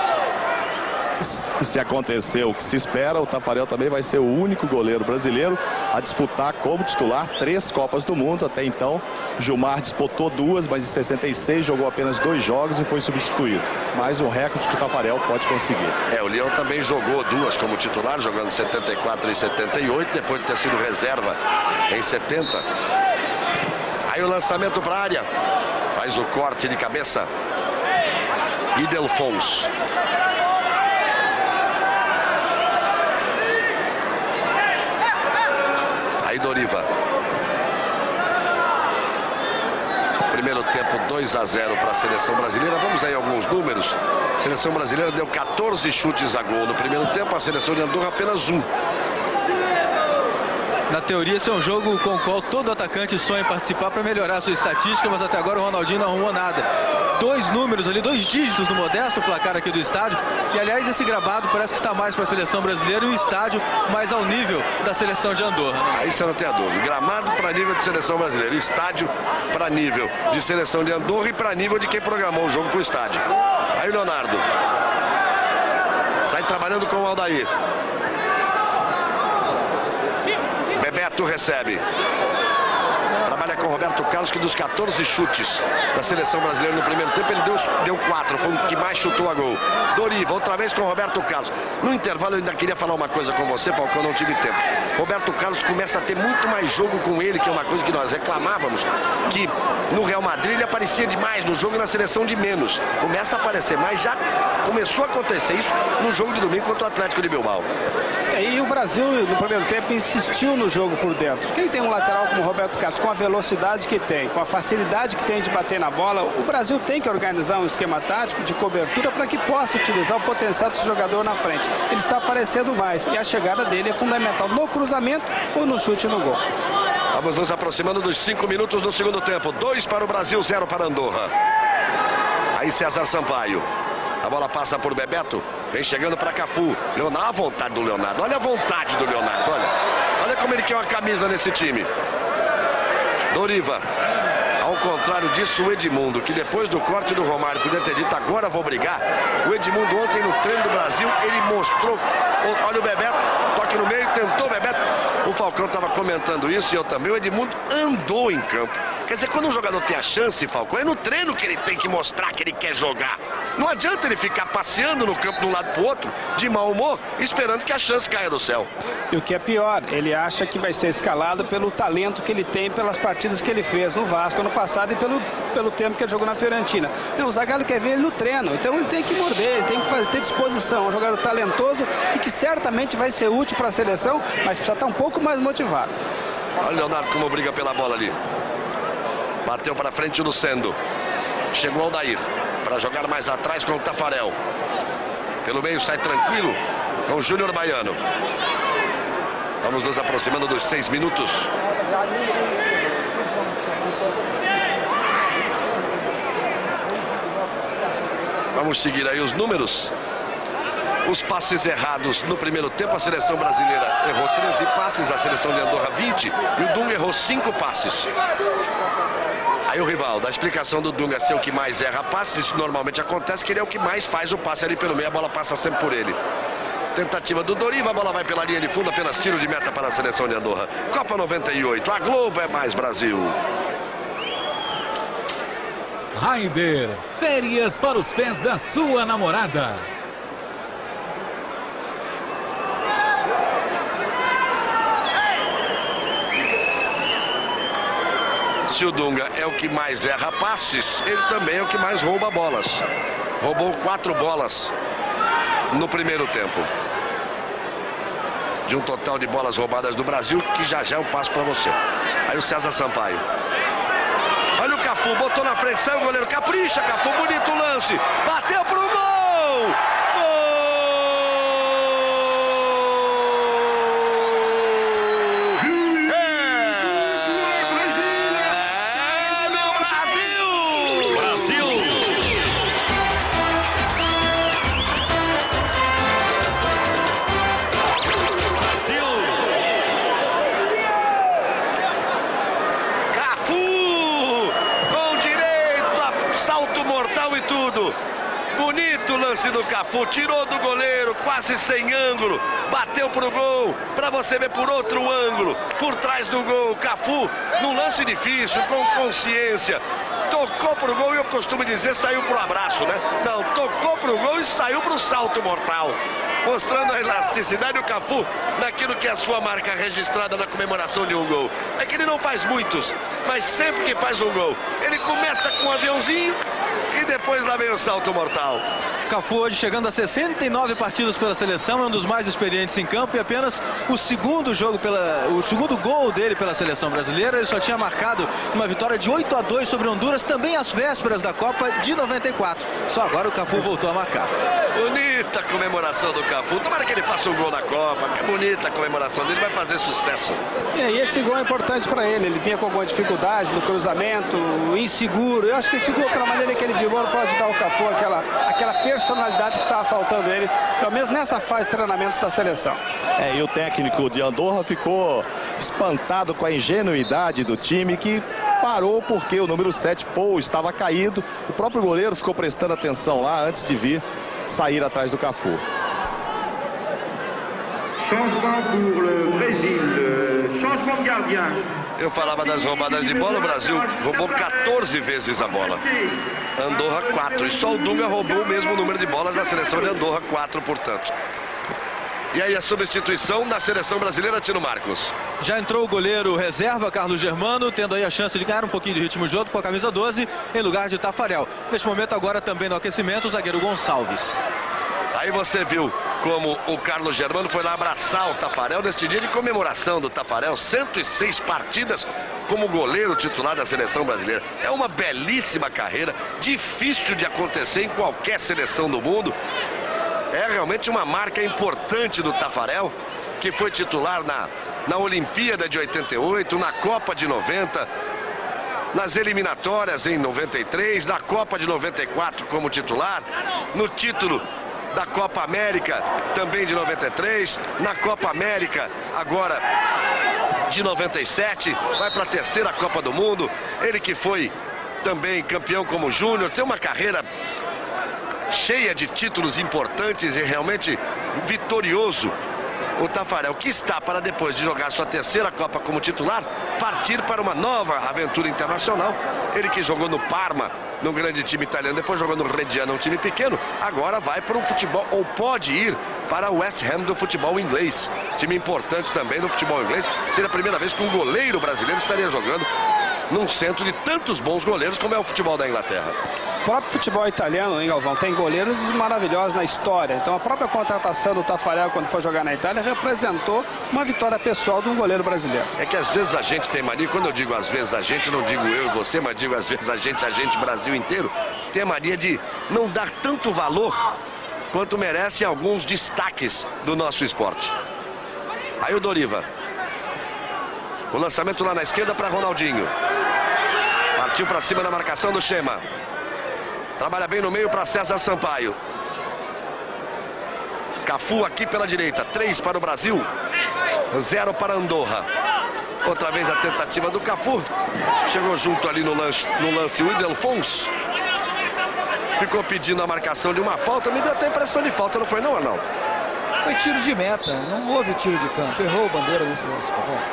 S12: Se acontecer o que se espera, o Taffarel também vai ser o único goleiro brasileiro a disputar como titular 3 Copas do Mundo. Até então, Gilmar disputou 2, mas em 66 jogou apenas 2 jogos e foi substituído. Mais um recorde que o Taffarel pode conseguir.
S1: O Leão também jogou 2 como titular, jogando em 74 e 78, depois de ter sido reserva em 70. Aí o lançamento para a área. Faz o corte de cabeça. Ildefonso. Aí Doriva. Primeiro tempo 2-0 para a seleção brasileira. Vamos aí alguns números. A seleção brasileira deu 14 chutes a gol no primeiro tempo. A seleção de Andorra apenas 1.
S8: Na teoria, esse é um jogo com o qual todo atacante sonha em participar para melhorar a sua estatística, mas até agora o Ronaldinho não arrumou nada. 2 números ali, 2 dígitos no modesto placar aqui do estádio. E, aliás, esse gramado parece que está mais para a seleção brasileira e o estádio mais ao nível da seleção de Andorra.
S1: Aí você não tem a dúvida. Gramado para nível de seleção brasileira. Estádio para nível de seleção de Andorra e para nível de quem programou o jogo para o estádio. Aí o Leonardo. Sai trabalhando com o Aldair. Bebeto recebe. Trabalha com o Roberto Carlos, que dos 14 chutes da seleção brasileira no primeiro tempo, ele deu 4. Foi o que mais chutou a gol. Doriva, outra vez com o Roberto Carlos. No intervalo eu ainda queria falar uma coisa com você, Falcão, não tive tempo. Roberto Carlos começa a ter muito mais jogo com ele, que é uma coisa que nós reclamávamos, que no Real Madrid ele aparecia demais no jogo e na seleção de menos. Começa a aparecer, mas já começou a acontecer isso no jogo de domingo contra o Atlético de Bilbao.
S7: E o Brasil, no primeiro tempo, insistiu no jogo por dentro. Quem tem um lateral como o Roberto Carlos, com a velocidade que tem, com a facilidade que tem de bater na bola, o Brasil tem que organizar um esquema tático de cobertura para que possa utilizar o potencial desse jogador na frente. Ele está aparecendo mais e a chegada dele é fundamental no cruzamento ou no chute no gol.
S1: Vamos nos aproximando dos 5 minutos do segundo tempo. 2 para o Brasil, 0 para Andorra. Aí César Sampaio. A bola passa por Bebeto. Vem chegando para Cafu. Leonardo, a vontade do Leonardo. Olha a vontade do Leonardo. Olha como ele quer uma camisa nesse time. Doriva. Ao contrário disso, o Edmundo, que depois do corte do Romário podia ter dito agora vou brigar. O Edmundo ontem no treino do Brasil, ele mostrou. Olha o Bebeto, toque no meio, tentou o Bebeto. O Falcão estava comentando isso e eu também. O Edmundo andou em campo. Quer dizer, quando um jogador tem a chance, Falcão, é no treino que ele tem que mostrar que ele quer jogar. Não adianta ele ficar passeando no campo de um lado para o outro, de mau humor, esperando que a chance caia do céu.
S7: E o que é pior, ele acha que vai ser escalado pelo talento que ele tem, pelas partidas que ele fez no Vasco ano passado e pelo tempo que ele jogou na Fiorentina. Não, o Zagallo quer ver ele no treino, então ele tem que morder, ele tem que ter disposição. É um jogador talentoso e que certamente vai ser útil para a seleção, mas precisa estar um pouco mais motivado.
S1: Olha o Leonardo como briga pela bola ali. Bateu para frente o Lucendo. Chegou o Aldair para jogar mais atrás com o Taffarel. Pelo meio sai tranquilo com o Júnior Baiano. Vamos nos aproximando dos 6 minutos. Vamos seguir aí os números. Os passes errados no primeiro tempo, a seleção brasileira errou 13 passes, a seleção de Andorra 20 e o Dunga errou 5 passes. Aí o rival, da explicação do Dunga ser o que mais erra passes, isso normalmente acontece, que ele é o que mais faz o passe ali pelo meio, a bola passa sempre por ele. Tentativa do Doriva, a bola vai pela linha de fundo, apenas tiro de meta para a seleção de Andorra. Copa 98, a Globo é mais Brasil.
S11: Raider, férias para os pés da sua namorada.
S1: Se o Dunga é o que mais erra passes, ele também é o que mais rouba bolas. Roubou 4 bolas no primeiro tempo. De um total de bolas roubadas do Brasil, que já eu passo para você. Aí o César Sampaio. Olha o Cafu, botou na frente, saiu o goleiro, capricha, Cafu, bonito lance. Bateu pro gol! Bonito lance do Cafu, tirou do goleiro, quase sem ângulo, bateu pro gol, para você ver por outro ângulo, por trás do gol. Cafu, num lance difícil, com consciência, tocou pro gol e eu costumo dizer, saiu pro abraço, né? Não, tocou pro gol e saiu pro salto mortal, mostrando a elasticidade do Cafu naquilo que é a sua marca registrada na comemoração de um gol. É que ele não faz muitos, mas sempre que faz um gol, ele começa com um aviãozinho e depois lá vem o salto mortal.
S8: Cafu hoje chegando a 69 partidas pela seleção, é um dos mais experientes em campo e apenas o segundo gol dele pela seleção brasileira. Ele só tinha marcado uma vitória de 8-2 sobre Honduras, também às vésperas da Copa de 94. Só agora o Cafu voltou a marcar.
S1: Bonita a comemoração do Cafu. Tomara que ele faça um gol na Copa. Que bonita a comemoração dele, vai fazer sucesso.
S7: E esse gol é importante para ele. Ele vinha com alguma dificuldade no cruzamento, inseguro. Eu acho que esse gol, pela maneira que ele vibrou, pode dar ao Cafu aquela personalidade que estava faltando ele, pelo menos nessa fase de treinamentos da seleção.
S13: E o técnico de Andorra ficou espantado com a ingenuidade do time, que parou porque o número 7, Paul, estava caído. O próprio goleiro ficou prestando atenção lá antes de vir sair atrás do Cafu.
S14: Changement pour le Brésil. Changement de gardien.
S1: Eu falava das roubadas de bola, o Brasil roubou 14 vezes a bola. Andorra 4, e só o Dunga roubou o mesmo número de bolas na seleção de Andorra, 4, portanto. E aí a substituição na seleção brasileira, Tino Marcos.
S8: Já entrou o goleiro reserva, Carlos Germano, tendo aí a chance de ganhar um pouquinho de ritmo de jogo com a camisa 12, em lugar de Tafarel. Neste momento agora também no aquecimento, o zagueiro Gonçalves.
S1: Aí você viu como o Carlos Germano foi lá abraçar o Tafarel neste dia de comemoração do Tafarel. 106 partidas como goleiro titular da seleção brasileira. É uma belíssima carreira, difícil de acontecer em qualquer seleção do mundo. É realmente uma marca importante do Tafarel, que foi titular na Olimpíada de 88, na Copa de 90, nas eliminatórias em 93, na Copa de 94 como titular, no título da Copa América também de 93, na Copa América agora de 97, vai para a terceira Copa do Mundo. Ele que foi também campeão como júnior, tem uma carreira cheia de títulos importantes e realmente vitorioso. O Tafarel, que está para, depois de jogar sua terceira Copa como titular, partir para uma nova aventura internacional. Ele que jogou no Parma, num grande time italiano, depois jogou no Reggiana, um time pequeno, agora vai para um futebol, ou pode ir para o West Ham do futebol inglês. Time importante também do futebol inglês. Seria a primeira vez que um goleiro brasileiro estaria jogando num centro de tantos bons goleiros como é o futebol da Inglaterra.
S7: O próprio futebol italiano, hein, Galvão, tem goleiros maravilhosos na história. Então a própria contratação do Tafarel quando foi jogar na Itália representou uma vitória pessoal de um goleiro brasileiro.
S1: É que às vezes a gente tem mania, quando eu digo às vezes a gente, não digo eu e você, mas digo às vezes a gente Brasil inteiro, tem a mania de não dar tanto valor quanto merecem alguns destaques do nosso esporte. Aí o Doriva. O lançamento lá na esquerda para Ronaldinho. Partiu para cima da marcação do Chema. Trabalha bem no meio para César Sampaio. Cafu aqui pela direita. 3 para o Brasil, 0 para Andorra. Outra vez a tentativa do Cafu. Chegou junto ali no lance o Ildefonso. Ficou pedindo a marcação de uma falta. Me deu até a impressão de falta, não foi não, Arnaldo?
S10: Foi tiro de meta, não houve tiro de campo. Errou o bandeira nesse lance, por favor.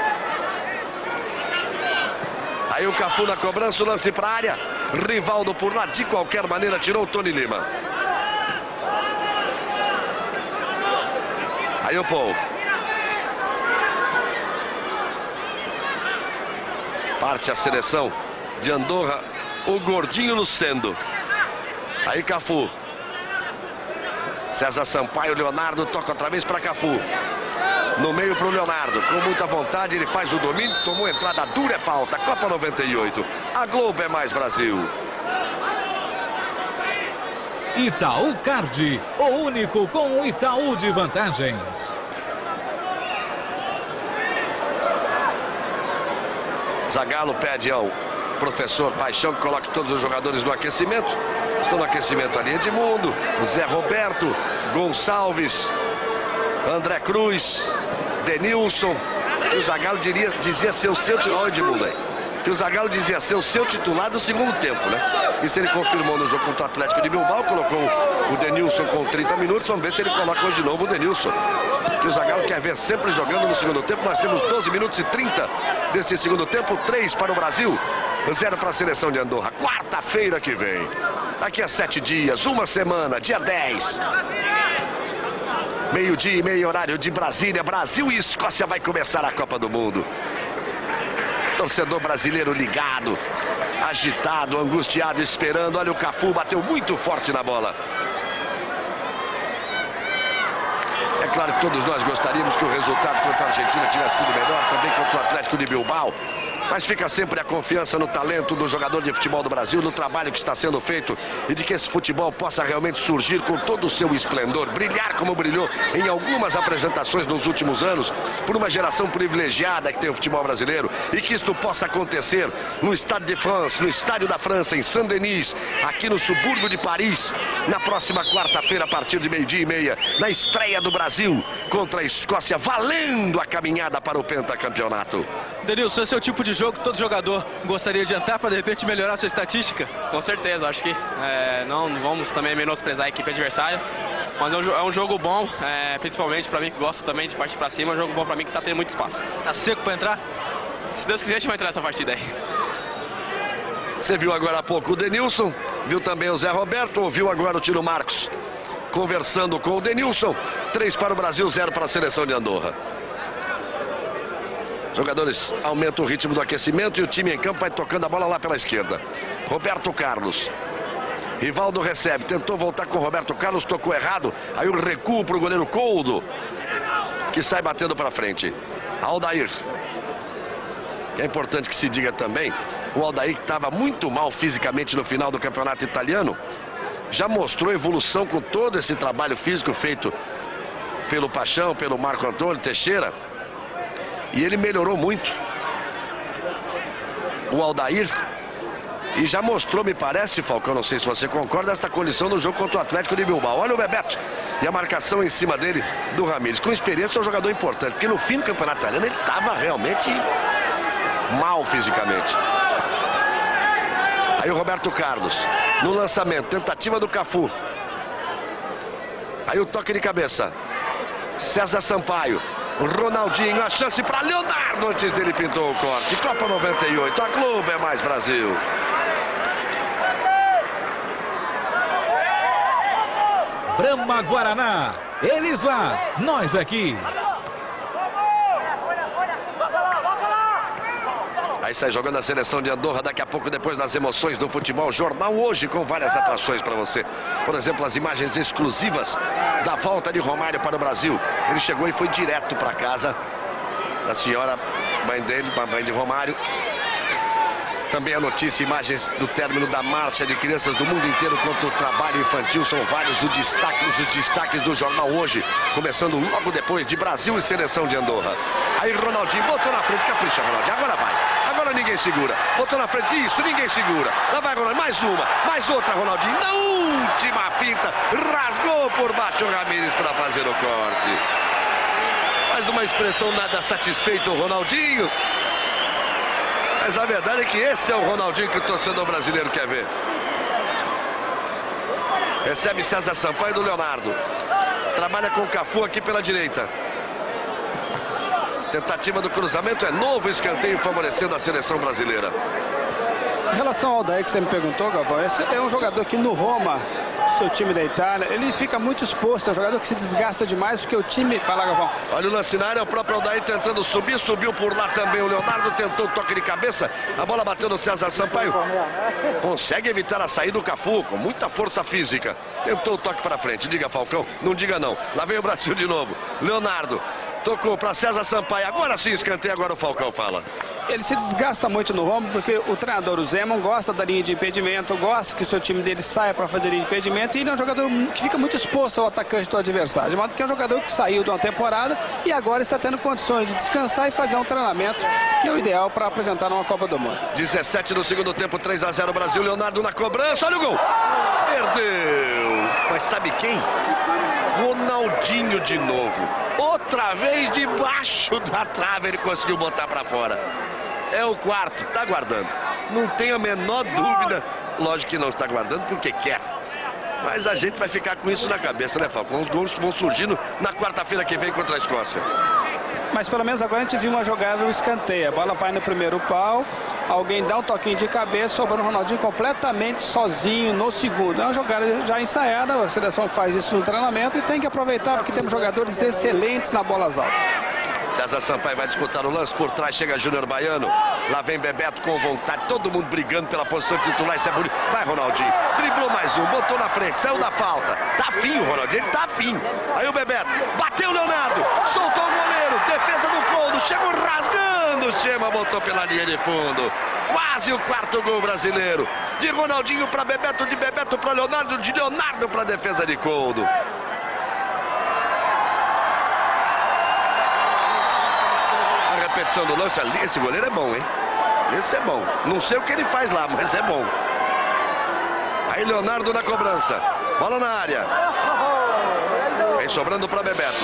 S1: Aí o Cafu na cobrança, o lance para a área. Rivaldo por lá, de qualquer maneira, tirou o Tony Lima. Aí o Paul. Parte a seleção de Andorra, o gordinho Lucendo. Aí Cafu. César Sampaio, Leonardo toca outra vez para Cafu. No meio para o Leonardo, com muita vontade, ele faz o domínio, tomou entrada dura, é falta. Copa 98, a Globo é mais Brasil.
S11: Itaú Card, o único com o Itaú de vantagens.
S1: Zagallo pede ao professor Paixão que coloque todos os jogadores no aquecimento. Estão no aquecimento ali Edmundo, Zé Roberto, Gonçalves, André Cruz, Denilson. E o Zagallo dizia ser o seu titular. Olha o Edmundo aí. que o Zagallo dizia ser o seu titular do segundo tempo, né? Isso ele confirmou no jogo contra o Atlético de Bilbao, colocou o Denilson com 30 minutos, vamos ver se ele coloca hoje de novo o Denilson, que o Zagallo quer ver sempre jogando no segundo tempo. Nós temos 12 minutos e 30 deste segundo tempo, 3 para o Brasil, 0 para a seleção de Andorra. Quarta-feira que vem, daqui a 7 dias, uma semana, dia 10. Meio-dia e meio, horário de Brasília. Brasil e Escócia vai começar a Copa do Mundo. Torcedor brasileiro ligado, agitado, angustiado, esperando. Olha, o Cafu bateu muito forte na bola. É claro que todos nós gostaríamos que o resultado contra a Argentina tivesse sido melhor, também contra o Atlético de Bilbao. Mas fica sempre a confiança no talento do jogador de futebol do Brasil, no trabalho que está sendo feito e de que esse futebol possa realmente surgir com todo o seu esplendor, brilhar como brilhou em algumas apresentações nos últimos anos, por uma geração privilegiada que tem o futebol brasileiro, e que isto possa acontecer no Stade de France, no Estádio da França, em Saint-Denis, aqui no subúrbio de Paris, na próxima quarta-feira, a partir de meio-dia e meia, na estreia do Brasil contra a Escócia, valendo a caminhada para o pentacampeonato.
S8: Denilson, esse é o tipo de jogo que todo jogador gostaria de entrar para de repente melhorar sua estatística?
S15: Com certeza, acho que não vamos também menosprezar a equipe adversária, mas é um jogo bom, principalmente para mim que gosto também de partir para cima, é um jogo bom para mim que está tendo muito espaço.
S8: Tá seco para entrar?
S15: Se Deus quiser, a gente vai entrar nessa partida aí.
S1: Você viu agora há pouco o Denilson, viu também o Zé Roberto, ouviu agora o Tino Marcos conversando com o Denilson. 3 para o Brasil, 0 para a seleção de Andorra. Jogadores aumentam o ritmo do aquecimento e o time em campo vai tocando a bola lá pela esquerda. Roberto Carlos. Rivaldo recebe, tentou voltar com o Roberto Carlos, tocou errado. Aí o recuo para o goleiro Coldo, que sai batendo para frente. Aldair. É importante que se diga também, o Aldair, que estava muito mal fisicamente no final do campeonato italiano, já mostrou evolução com todo esse trabalho físico feito pelo Paixão, pelo Marco Antônio Teixeira. E ele melhorou muito, o Aldair, e já mostrou, me parece, Falcão, não sei se você concorda, esta condição no jogo contra o Atlético de Bilbao. Olha o Bebeto e a marcação em cima dele do Ramírez. Com experiência é um jogador importante, porque no fim do campeonato italiano ele estava realmente mal fisicamente. Aí o Roberto Carlos, no lançamento, tentativa do Cafu. Aí o toque de cabeça. César Sampaio. Ronaldinho, a chance para Leonardo, antes dele pintou o corte. Copa 98, a Globo é mais Brasil.
S11: Brahma Guaraná, eles lá, nós aqui.
S1: Aí sai jogando a seleção de Andorra daqui a pouco, depois das emoções do futebol. Jornal hoje com várias atrações para você. Por exemplo, as imagens exclusivas da volta de Romário para o Brasil. Ele chegou e foi direto para casa da senhora, mãe dele, a mãe de Romário. Também a notícia, imagens do término da marcha de crianças do mundo inteiro contra o trabalho infantil. São vários os destaques do Jornal hoje, começando logo depois de Brasil e seleção de Andorra. Aí Ronaldinho botou na frente, capricha Ronaldinho, agora vai. Agora ninguém segura, botou na frente, isso, ninguém segura. Lá vai Ronaldinho, mais uma, mais outra Ronaldinho. Na última finta, rasgou por baixo o Ramírez para fazer o corte. Mais uma expressão nada satisfeito o Ronaldinho. Mas a verdade é que esse é o Ronaldinho que o torcedor brasileiro quer ver. Recebe César Sampaio do Leonardo. Trabalha com o Cafu aqui pela direita. Tentativa do cruzamento, é novo escanteio favorecendo a seleção brasileira.
S7: Em relação ao Aldair que você me perguntou, Galvão, esse é um jogador que no Roma, seu time da Itália, ele fica muito exposto, é um jogador que se desgasta demais porque o time... Vai lá, Galvão.
S1: Olha o lance na área, o próprio Aldair tentando subir, subiu por lá também o Leonardo, tentou o toque de cabeça, a bola bateu no César Sampaio. Consegue evitar a saída do Cafu com muita força física. Tentou o toque para frente, diga Falcão, não diga não. Lá vem o Brasil de novo, Leonardo. Tocou para César Sampaio, agora sim escanteio, agora o Falcão fala.
S7: Ele se desgasta muito no Roma porque o treinador, o Zeman, gosta da linha de impedimento, gosta que o seu time dele saia para fazer linha de impedimento, e ele é um jogador que fica muito exposto ao atacante do adversário. De modo que é um jogador que saiu de uma temporada e agora está tendo condições de descansar e fazer um treinamento que é o ideal para apresentar numa Copa do Mundo.
S1: 17 no segundo tempo, 3-0 Brasil, Leonardo na cobrança, olha o gol! Perdeu! Mas sabe quem? Ronaldinho de novo. Outra vez debaixo da trave ele conseguiu botar para fora. É o quarto, tá guardando. Não tem a menor dúvida. Lógico que não está guardando porque quer. Mas a gente vai ficar com isso na cabeça, né, Falcão? Os gols vão surgindo na quarta-feira que vem contra a Escócia.
S7: Mas pelo menos agora a gente viu uma jogada no escanteio. A bola vai no primeiro pau, alguém dá um toquinho de cabeça, sobrando o Ronaldinho completamente sozinho no segundo. É uma jogada já ensaiada, a seleção faz isso no treinamento e tem que aproveitar porque temos jogadores excelentes na bolas altas.
S1: César Sampaio vai disputar o lance por trás, chega Júnior Baiano. Lá vem Bebeto com vontade, todo mundo brigando pela posição titular, isso é bonito. Vai Ronaldinho, driblou mais um, botou na frente, saiu da falta. Tá afim o Ronaldinho, ele tá afim. Aí o Bebeto, bateu o Leonardo, soltou o goleiro, defesa do Couto, chegou rasgando, Chema botou pela linha de fundo. Quase o quarto gol brasileiro. De Ronaldinho para Bebeto, de Bebeto para Leonardo, de Leonardo para defesa de Couto. Repetição do lance ali, esse goleiro é bom, hein? Esse é bom. Não sei o que ele faz lá, mas é bom. Aí Leonardo na cobrança. Bola na área. Vem sobrando para Bebeto.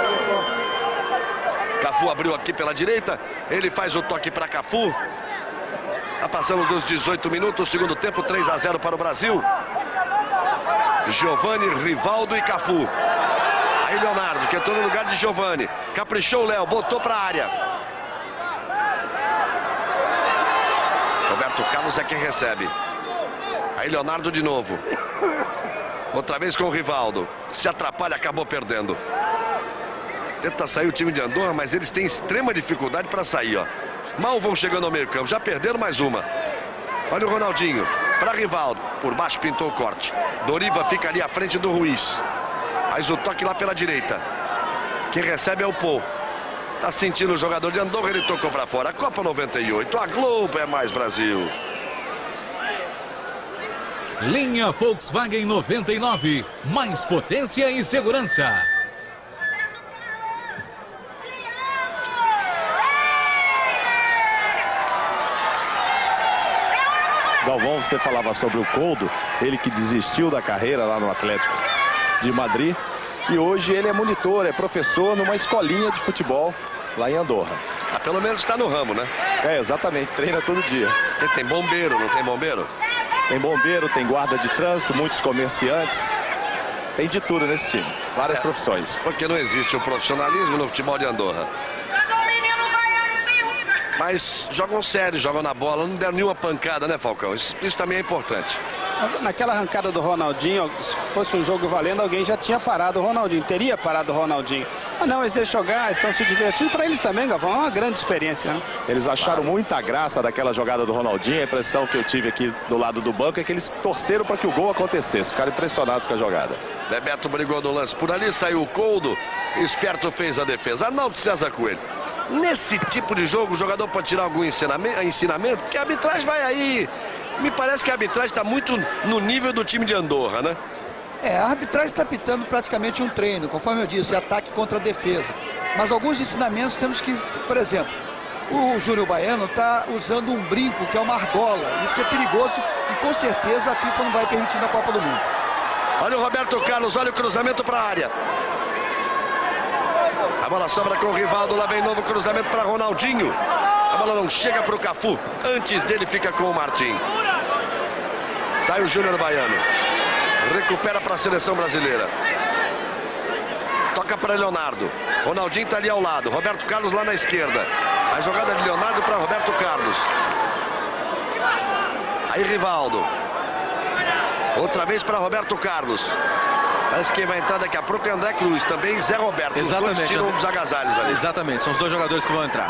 S1: Cafu abriu aqui pela direita. Ele faz o toque para Cafu. Já passamos os 18 minutos, segundo tempo, 3-0 para o Brasil. Giovani, Rivaldo e Cafu. Aí Leonardo, que entrou no lugar de Giovani. Caprichou o Léo, botou para a área. Roberto Carlos é quem recebe. Aí Leonardo de novo. Outra vez com o Rivaldo. Se atrapalha, acabou perdendo. Tenta sair o time de Andorra, mas eles têm extrema dificuldade para sair, ó. Mal vão chegando ao meio campo. Já perderam mais uma. Olha o Ronaldinho. Para Rivaldo. Por baixo pintou o corte. Doriva fica ali à frente do Ruiz. Faz o toque lá pela direita. Quem recebe é o Pô. Tá sentindo o jogador de Andorra, ele tocou para fora. Copa 98, a Globo é mais Brasil.
S11: Linha Volkswagen 99, mais potência e segurança.
S12: Galvão, você falava sobre o Couto, ele que desistiu da carreira lá no Atlético de Madrid. E hoje ele é monitor, é professor numa escolinha de futebol lá em Andorra.
S1: Ah, pelo menos está no ramo, né?
S12: É, exatamente, treina todo dia.
S1: Tem bombeiro, não tem bombeiro?
S12: Tem bombeiro, tem guarda de trânsito, muitos comerciantes. Tem de tudo nesse time, várias profissões.
S1: Porque não existe o profissionalismo no futebol de Andorra. Mas jogam sério, jogam na bola, não deram nenhuma pancada, né, Falcão? Isso também é importante.
S7: Naquela arrancada do Ronaldinho, se fosse um jogo valendo, alguém já tinha parado o Ronaldinho, teria parado o Ronaldinho. Mas não, eles deixam jogar, estão se divertindo. Para eles também, Galvão, é uma grande experiência, né?
S12: Eles acharam muita graça daquela jogada do Ronaldinho. A impressão que eu tive aqui do lado do banco é que eles torceram para que o gol acontecesse, ficaram impressionados com a jogada.
S1: Bebeto brigou no lance por ali, saiu o Couto, esperto fez a defesa. Arnaldo César Coelho. Nesse tipo de jogo, o jogador pode tirar algum ensinamento, porque a arbitragem vai aí. Me parece que a arbitragem está muito no nível do time de Andorra, né?
S10: É, a arbitragem está pitando praticamente um treino, conforme eu disse, ataque contra defesa. Mas alguns ensinamentos temos que, por exemplo, o Júnior Baiano está usando um brinco, que é uma argola. Isso é perigoso e com certeza a FIFA não vai permitir na Copa do Mundo.
S1: Olha o Roberto Carlos, olha o cruzamento para a área. A bola sobra com o Rivaldo, lá vem novo cruzamento para Ronaldinho. A bola não chega para o Cafu, antes dele fica com o Martim. Sai o Júnior Baiano. Recupera para a seleção brasileira. Toca para Leonardo. Ronaldinho está ali ao lado, Roberto Carlos lá na esquerda. A jogada de Leonardo para Roberto Carlos. Aí Rivaldo. Outra vez para Roberto Carlos. Parece que quem vai entrar daqui a pouco é André Cruz, também Zé Roberto.
S8: Exatamente.
S1: Os dois tiram dos agasalhos ali.
S8: Exatamente, são os dois jogadores que vão entrar.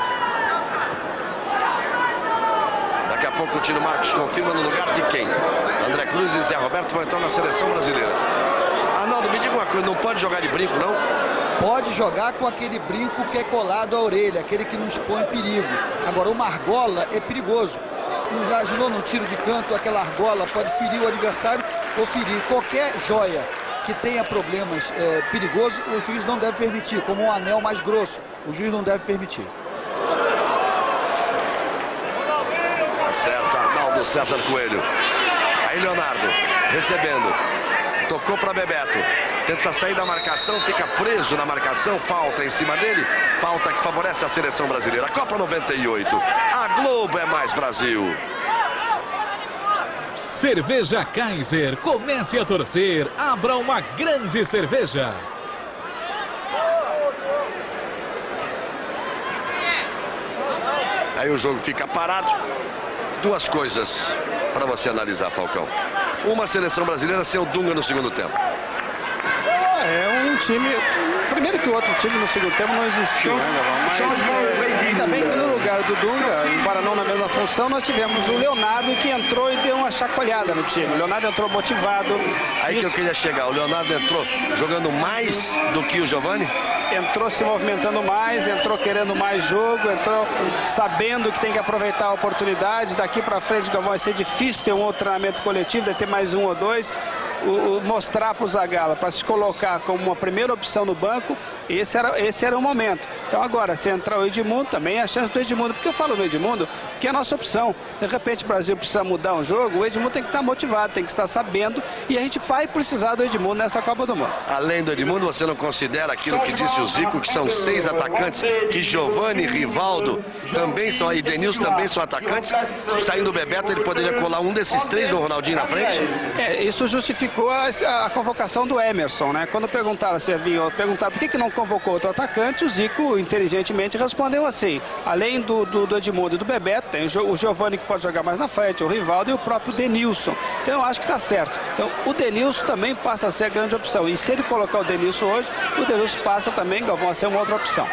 S1: Daqui a pouco o Tino Marcos confirma no lugar de quem? André Cruz e Zé Roberto vão entrar na seleção brasileira. Arnaldo, me diga uma coisa, não pode jogar de brinco, não?
S10: Pode jogar com aquele brinco que é colado à orelha, aquele que não expõe perigo. Agora, uma argola é perigoso. Já imaginou no tiro de canto, aquela argola pode ferir o adversário ou ferir qualquer joia que tenha problemas perigosos, o juiz não deve permitir, como um anel mais grosso, o juiz não deve permitir.
S1: Tá certo, Arnaldo César Coelho. Aí Leonardo, recebendo. Tocou para Bebeto. Tenta sair da marcação, fica preso na marcação, falta em cima dele, falta que favorece a seleção brasileira. Copa 98, a Globo é mais Brasil.
S11: Cerveja Kaiser, comece a torcer, abra uma grande cerveja.
S1: Aí o jogo fica parado. Duas coisas para você analisar, Falcão. Uma, seleção brasileira sem o Dunga no segundo tempo.
S7: É um time... Primeiro que o outro time no segundo tempo não existiu, né, Galvão? Mas ainda bem que no lugar do Dunga, embora não na mesma função, nós tivemos o Leonardo que entrou e deu uma chacoalhada no time. O Leonardo entrou motivado.
S1: Aí que eu queria chegar. O Leonardo entrou jogando mais do que o Giovani?
S7: Entrou se movimentando mais, entrou querendo mais jogo, entrou sabendo que tem que aproveitar a oportunidade. Daqui para frente, Galvão, vai ser difícil ter um outro treinamento coletivo, deve ter mais um ou dois. Mostrar para o Zagallo, para se colocar como uma primeira opção no banco, esse era o momento. Então agora, se entrar o Edmundo, também é a chance do Edmundo. Por que eu falo do Edmundo? Porque é a nossa opção. De repente o Brasil precisa mudar um jogo, o Edmundo tem que estar motivado, tem que estar sabendo, e a gente vai precisar do Edmundo nessa Copa do Mundo.
S1: Além do Edmundo, você não considera aquilo que disse o Zico, que são 6 atacantes, que Giovani, Rivaldo também são, aí Denilson também são atacantes? Saindo o Bebeto, ele poderia colar um desses 3 do Ronaldinho na frente?
S7: Isso justificou a convocação do Emerson, né? Quando perguntaram por que não convocou outro atacante, o Zico inteligentemente respondeu assim: além do Edmundo e do Bebeto, tem o Giovani que pode jogar mais na frente, o Rivaldo e o próprio Denilson. Então eu acho que está certo. Então o Denilson também passa a ser a grande opção. E se ele colocar o Denilson hoje, o Denilson passa também, Galvão, a ser uma outra opção.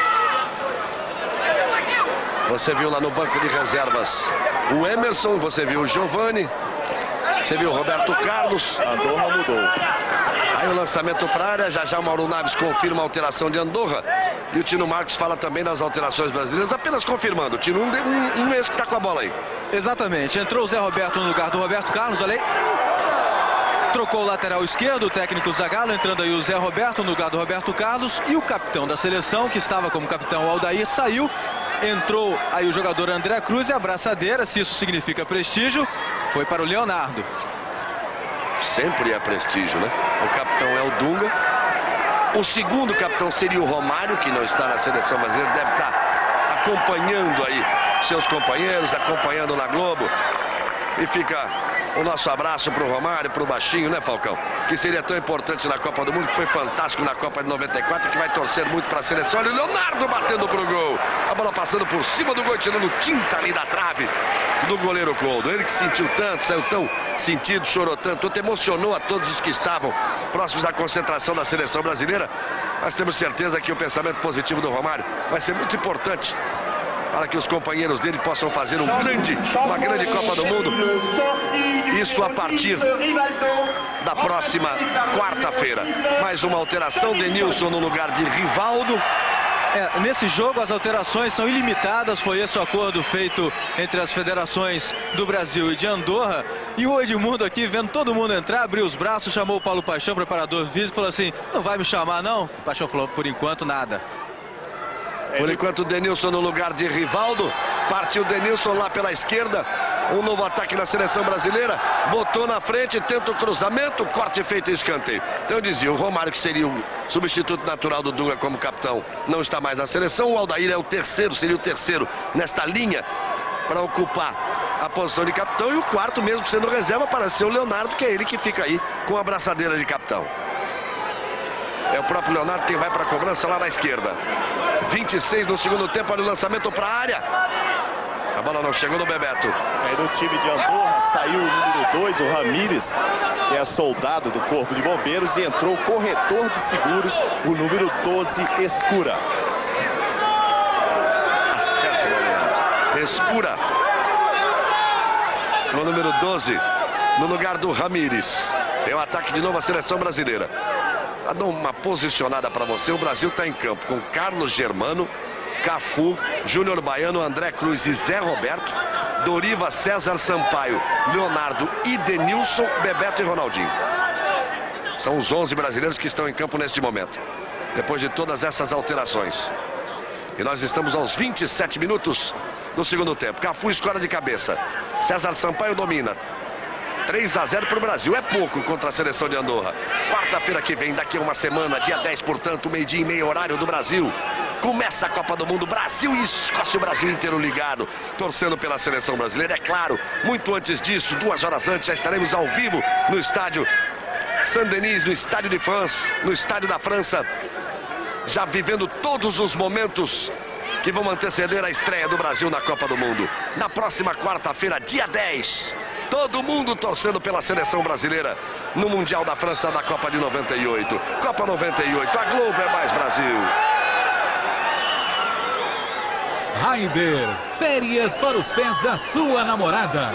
S1: Você viu lá no banco de reservas o Emerson, você viu o Giovani. Você viu o Roberto Carlos.
S12: Andorra mudou.
S1: Aí o lançamento para a área. Já o Mauro Naves confirma a alteração de Andorra. E o Tino Marcos fala também das alterações brasileiras. Apenas confirmando. O Tino, um esse que está com a bola aí.
S8: Exatamente. Entrou o Zé Roberto no lugar do Roberto Carlos. Olha aí. Trocou o lateral esquerdo, o técnico Zagallo. Entrando aí o Zé Roberto no lugar do Roberto Carlos. E o capitão da seleção, que estava como capitão, o Aldair, saiu. Entrou aí o jogador André Cruz e a abraçadeira, se isso significa prestígio, foi para o Leonardo.
S1: Sempre é prestígio, né? O capitão é o Dunga. O segundo capitão seria o Romário, que não está na seleção brasileira, deve estar acompanhando aí seus companheiros, acompanhando na Globo. E fica o nosso abraço para o Romário, para o Baixinho, né, Falcão? Que seria tão importante na Copa do Mundo, que foi fantástico na Copa de 94, que vai torcer muito para a seleção. Olha o Leonardo batendo pro gol. A bola passando por cima do gol, tirando tinta ali da trave do goleiro Coldo. Ele que sentiu tanto, saiu tão sentido, chorou tanto, emocionou a todos os que estavam próximos à concentração da seleção brasileira. Nós temos certeza que o pensamento positivo do Romário vai ser muito importante para que os companheiros dele possam fazer uma grande Copa do Mundo. Isso a partir da próxima quarta-feira. Mais uma alteração, Denilson no lugar de Rivaldo.
S8: Nesse jogo as alterações são ilimitadas, foi esse o acordo feito entre as federações do Brasil e de Andorra. E o Edmundo aqui, vendo todo mundo entrar, abriu os braços, chamou o Paulo Paixão, preparador físico, falou assim: não vai me chamar não? O Paixão falou: por enquanto nada.
S1: Por enquanto o Denilson no lugar de Rivaldo. Partiu o Denilson lá pela esquerda. Um novo ataque na seleção brasileira. Botou na frente, tenta o cruzamento. Corte feito e escanteio. Então eu dizia, o Romário, que seria o substituto natural do Dunga como capitão, não está mais na seleção. O Aldair é o terceiro, seria o terceiro nesta linha para ocupar a posição de capitão. E o quarto, mesmo sendo reserva, para ser o Leonardo, que é ele que fica aí com a braçadeira de capitão. É o próprio Leonardo quem vai para a cobrança lá na esquerda. 26 no segundo tempo, olha o lançamento para a área. A bola não chegou no Bebeto.
S12: Aí no time de Andorra saiu o número 2, o Ramírez, que é soldado do Corpo de Bombeiros, e entrou o corretor de seguros, o número 12, Escura.
S1: Acerta, Leonardo. Escura. O número 12, no lugar do Ramírez. É o ataque de novo à seleção brasileira. Tá dando uma posicionada para você. O Brasil está em campo com Carlos Germano, Cafu, Júnior Baiano, André Cruz e Zé Roberto, Doriva, César Sampaio, Leonardo e Denilson, Bebeto e Ronaldinho. São os 11 brasileiros que estão em campo neste momento, depois de todas essas alterações. E nós estamos aos 27 minutos do segundo tempo. Cafu escora de cabeça. César Sampaio domina. 3-0 para o Brasil. É pouco contra a seleção de Andorra. Quarta-feira que vem, daqui a uma semana, dia 10, portanto, meio-dia e meio, horário do Brasil. Começa a Copa do Mundo, Brasil e Escócia, o Brasil inteiro ligado, torcendo pela seleção brasileira. É claro, muito antes disso, 2 horas antes, já estaremos ao vivo no estádio Saint-Denis, no estádio de France, no estádio da França, já vivendo todos os momentos que vão anteceder a estreia do Brasil na Copa do Mundo. Na próxima quarta-feira, dia 10, todo mundo torcendo pela seleção brasileira no Mundial da França da Copa de 98. Copa 98, a Globo é mais Brasil.
S11: Raider, férias para os pés da sua namorada.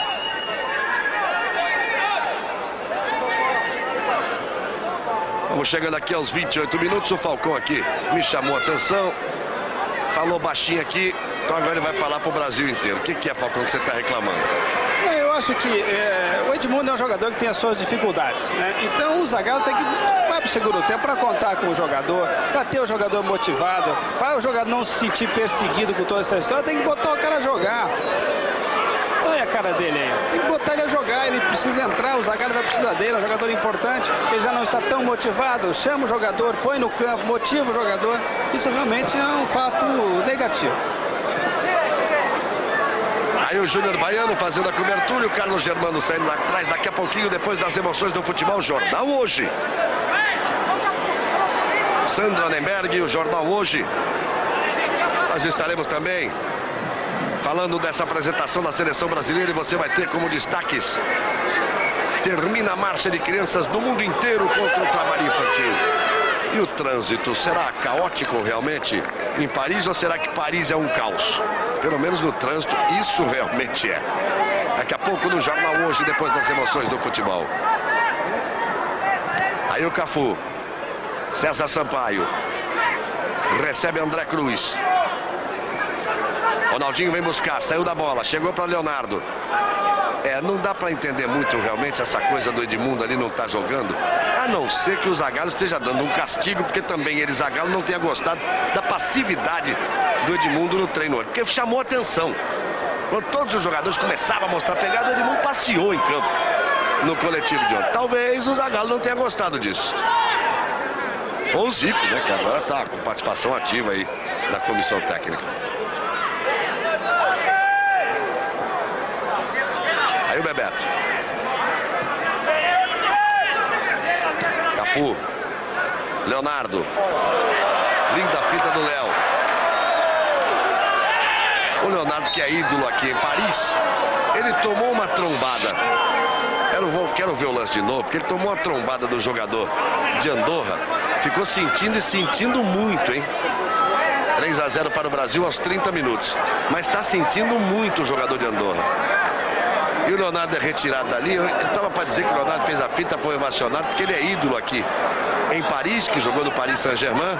S1: Vamos chegando aqui aos 28 minutos, o Falcão aqui me chamou a atenção, falou baixinho aqui, então agora ele vai falar para o Brasil inteiro. O que é, Falcão, que você está reclamando?
S7: Eu acho que o Edmundo é um jogador que tem as suas dificuldades, né? Então o Zagallo tem que vai para o segundo tempo para contar com o jogador, para ter o jogador motivado, para o jogador não se sentir perseguido com toda essa história, tem que botar o cara a jogar. Então é a cara dele aí. Tem que botar ele a jogar, ele precisa entrar, o Zagallo vai precisar dele, é um jogador importante, ele já não está tão motivado, chama o jogador, põe no campo, motiva o jogador. Isso realmente é um fato negativo.
S1: Aí o Júnior Baiano fazendo a cobertura e o Carlos Germano saindo atrás daqui a pouquinho, depois das emoções do futebol. Jornal Hoje. Sandra Nemberg, o Jornal Hoje. Nós estaremos também falando dessa apresentação da seleção brasileira e você vai ter como destaques: termina a marcha de crianças do mundo inteiro contra o trabalho infantil. E o trânsito será caótico realmente em Paris ou será que Paris é um caos? Pelo menos no trânsito, isso realmente é. Daqui a pouco no Jornal Hoje, depois das emoções do futebol. Aí o Cafu. César Sampaio. Recebe André Cruz. Ronaldinho vem buscar, saiu da bola, chegou para Leonardo. Não dá para entender muito realmente essa coisa do Edmundo ali não tá jogando, a não ser que o Zagallo esteja dando um castigo, porque também ele, Zagallo, não tenha gostado da passividade do Edmundo no treino hoje, porque chamou atenção. Quando todos os jogadores começavam a mostrar pegada, o Edmundo passeou em campo no coletivo de ontem. Talvez o Zagallo não tenha gostado disso. Ou o Zico, né, que agora tá com participação ativa aí na comissão técnica. Aí o Bebeto. Cafu. Leonardo. Linda fita do Léo. O Leonardo, que é ídolo aqui em Paris, ele tomou uma trombada. Quero ver o lance de novo, porque ele tomou uma trombada do jogador de Andorra. Ficou sentindo e sentindo muito, hein? 3-0 para o Brasil aos 30 minutos. Mas está sentindo muito o jogador de Andorra. E o Leonardo é retirado dali. Eu estava para dizer que o Leonardo fez a fita, foi ovacionado, porque ele é ídolo aqui em Paris, que jogou no Paris Saint-Germain.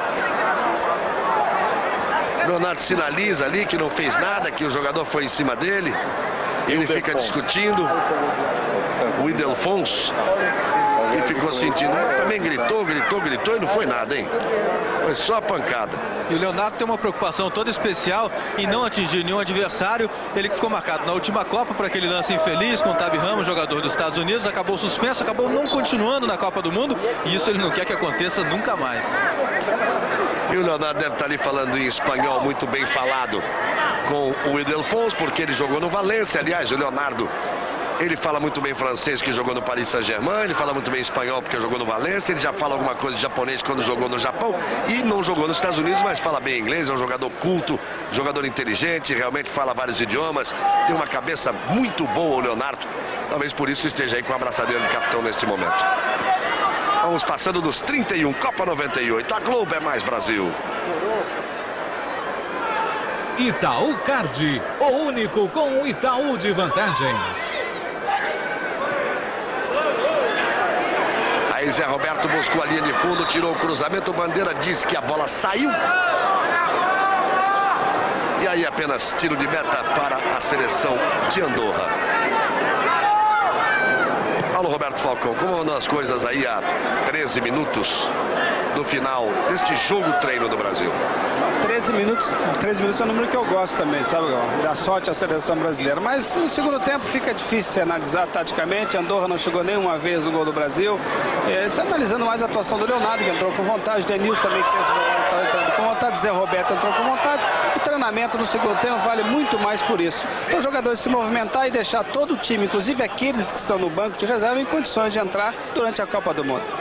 S1: O Leonardo sinaliza ali que não fez nada, que o jogador foi em cima dele. Ele fica discutindo. O Ildefonso, que ficou sentindo, também gritou e não foi nada, hein? Foi só a pancada.
S8: E o Leonardo tem uma preocupação toda especial em não atingir nenhum adversário. Ele que ficou marcado na última Copa por aquele lance infeliz com o Tabi Ramos, jogador dos Estados Unidos, acabou suspenso, acabou não continuando na Copa do Mundo, e isso ele não quer que aconteça nunca mais.
S1: E o Leonardo deve estar ali falando em espanhol muito bem falado com o Ildefonso, porque ele jogou no Valência. Aliás, o Leonardo, ele fala muito bem francês, que jogou no Paris Saint-Germain. Ele fala muito bem espanhol, porque jogou no Valência. Ele já fala alguma coisa de japonês quando jogou no Japão. E não jogou nos Estados Unidos, mas fala bem inglês. É um jogador culto, jogador inteligente, realmente fala vários idiomas. Tem uma cabeça muito boa o Leonardo. Talvez por isso esteja aí com a abraçadeira de capitão neste momento. Vamos passando dos 31, Copa 98. A Globo é mais Brasil.
S11: Itaú Card, o único com o Itaú de vantagens.
S1: Aí Zé Roberto buscou a linha de fundo, tirou o cruzamento, o Bandeira disse que a bola saiu. E aí apenas tiro de meta para a seleção de Andorra. Paulo Roberto Falcão, como andam as coisas aí há 13 minutos do final deste jogo treino do Brasil?
S7: 13 minutos é um número que eu gosto também, sabe? Dá sorte à seleção brasileira. Mas no segundo tempo fica difícil se analisar taticamente. Andorra não chegou nenhuma vez no gol do Brasil. Se analisando mais a atuação do Leonardo, que entrou com vontade, Denilson também que fez jogada com vontade, Zé Roberto entrou com vontade. O treinamento no segundo tempo vale muito mais por isso. Então os jogadores se movimentar e deixar todo o time, inclusive aqueles que estão no banco de reserva, em condições de entrar durante a Copa do Mundo.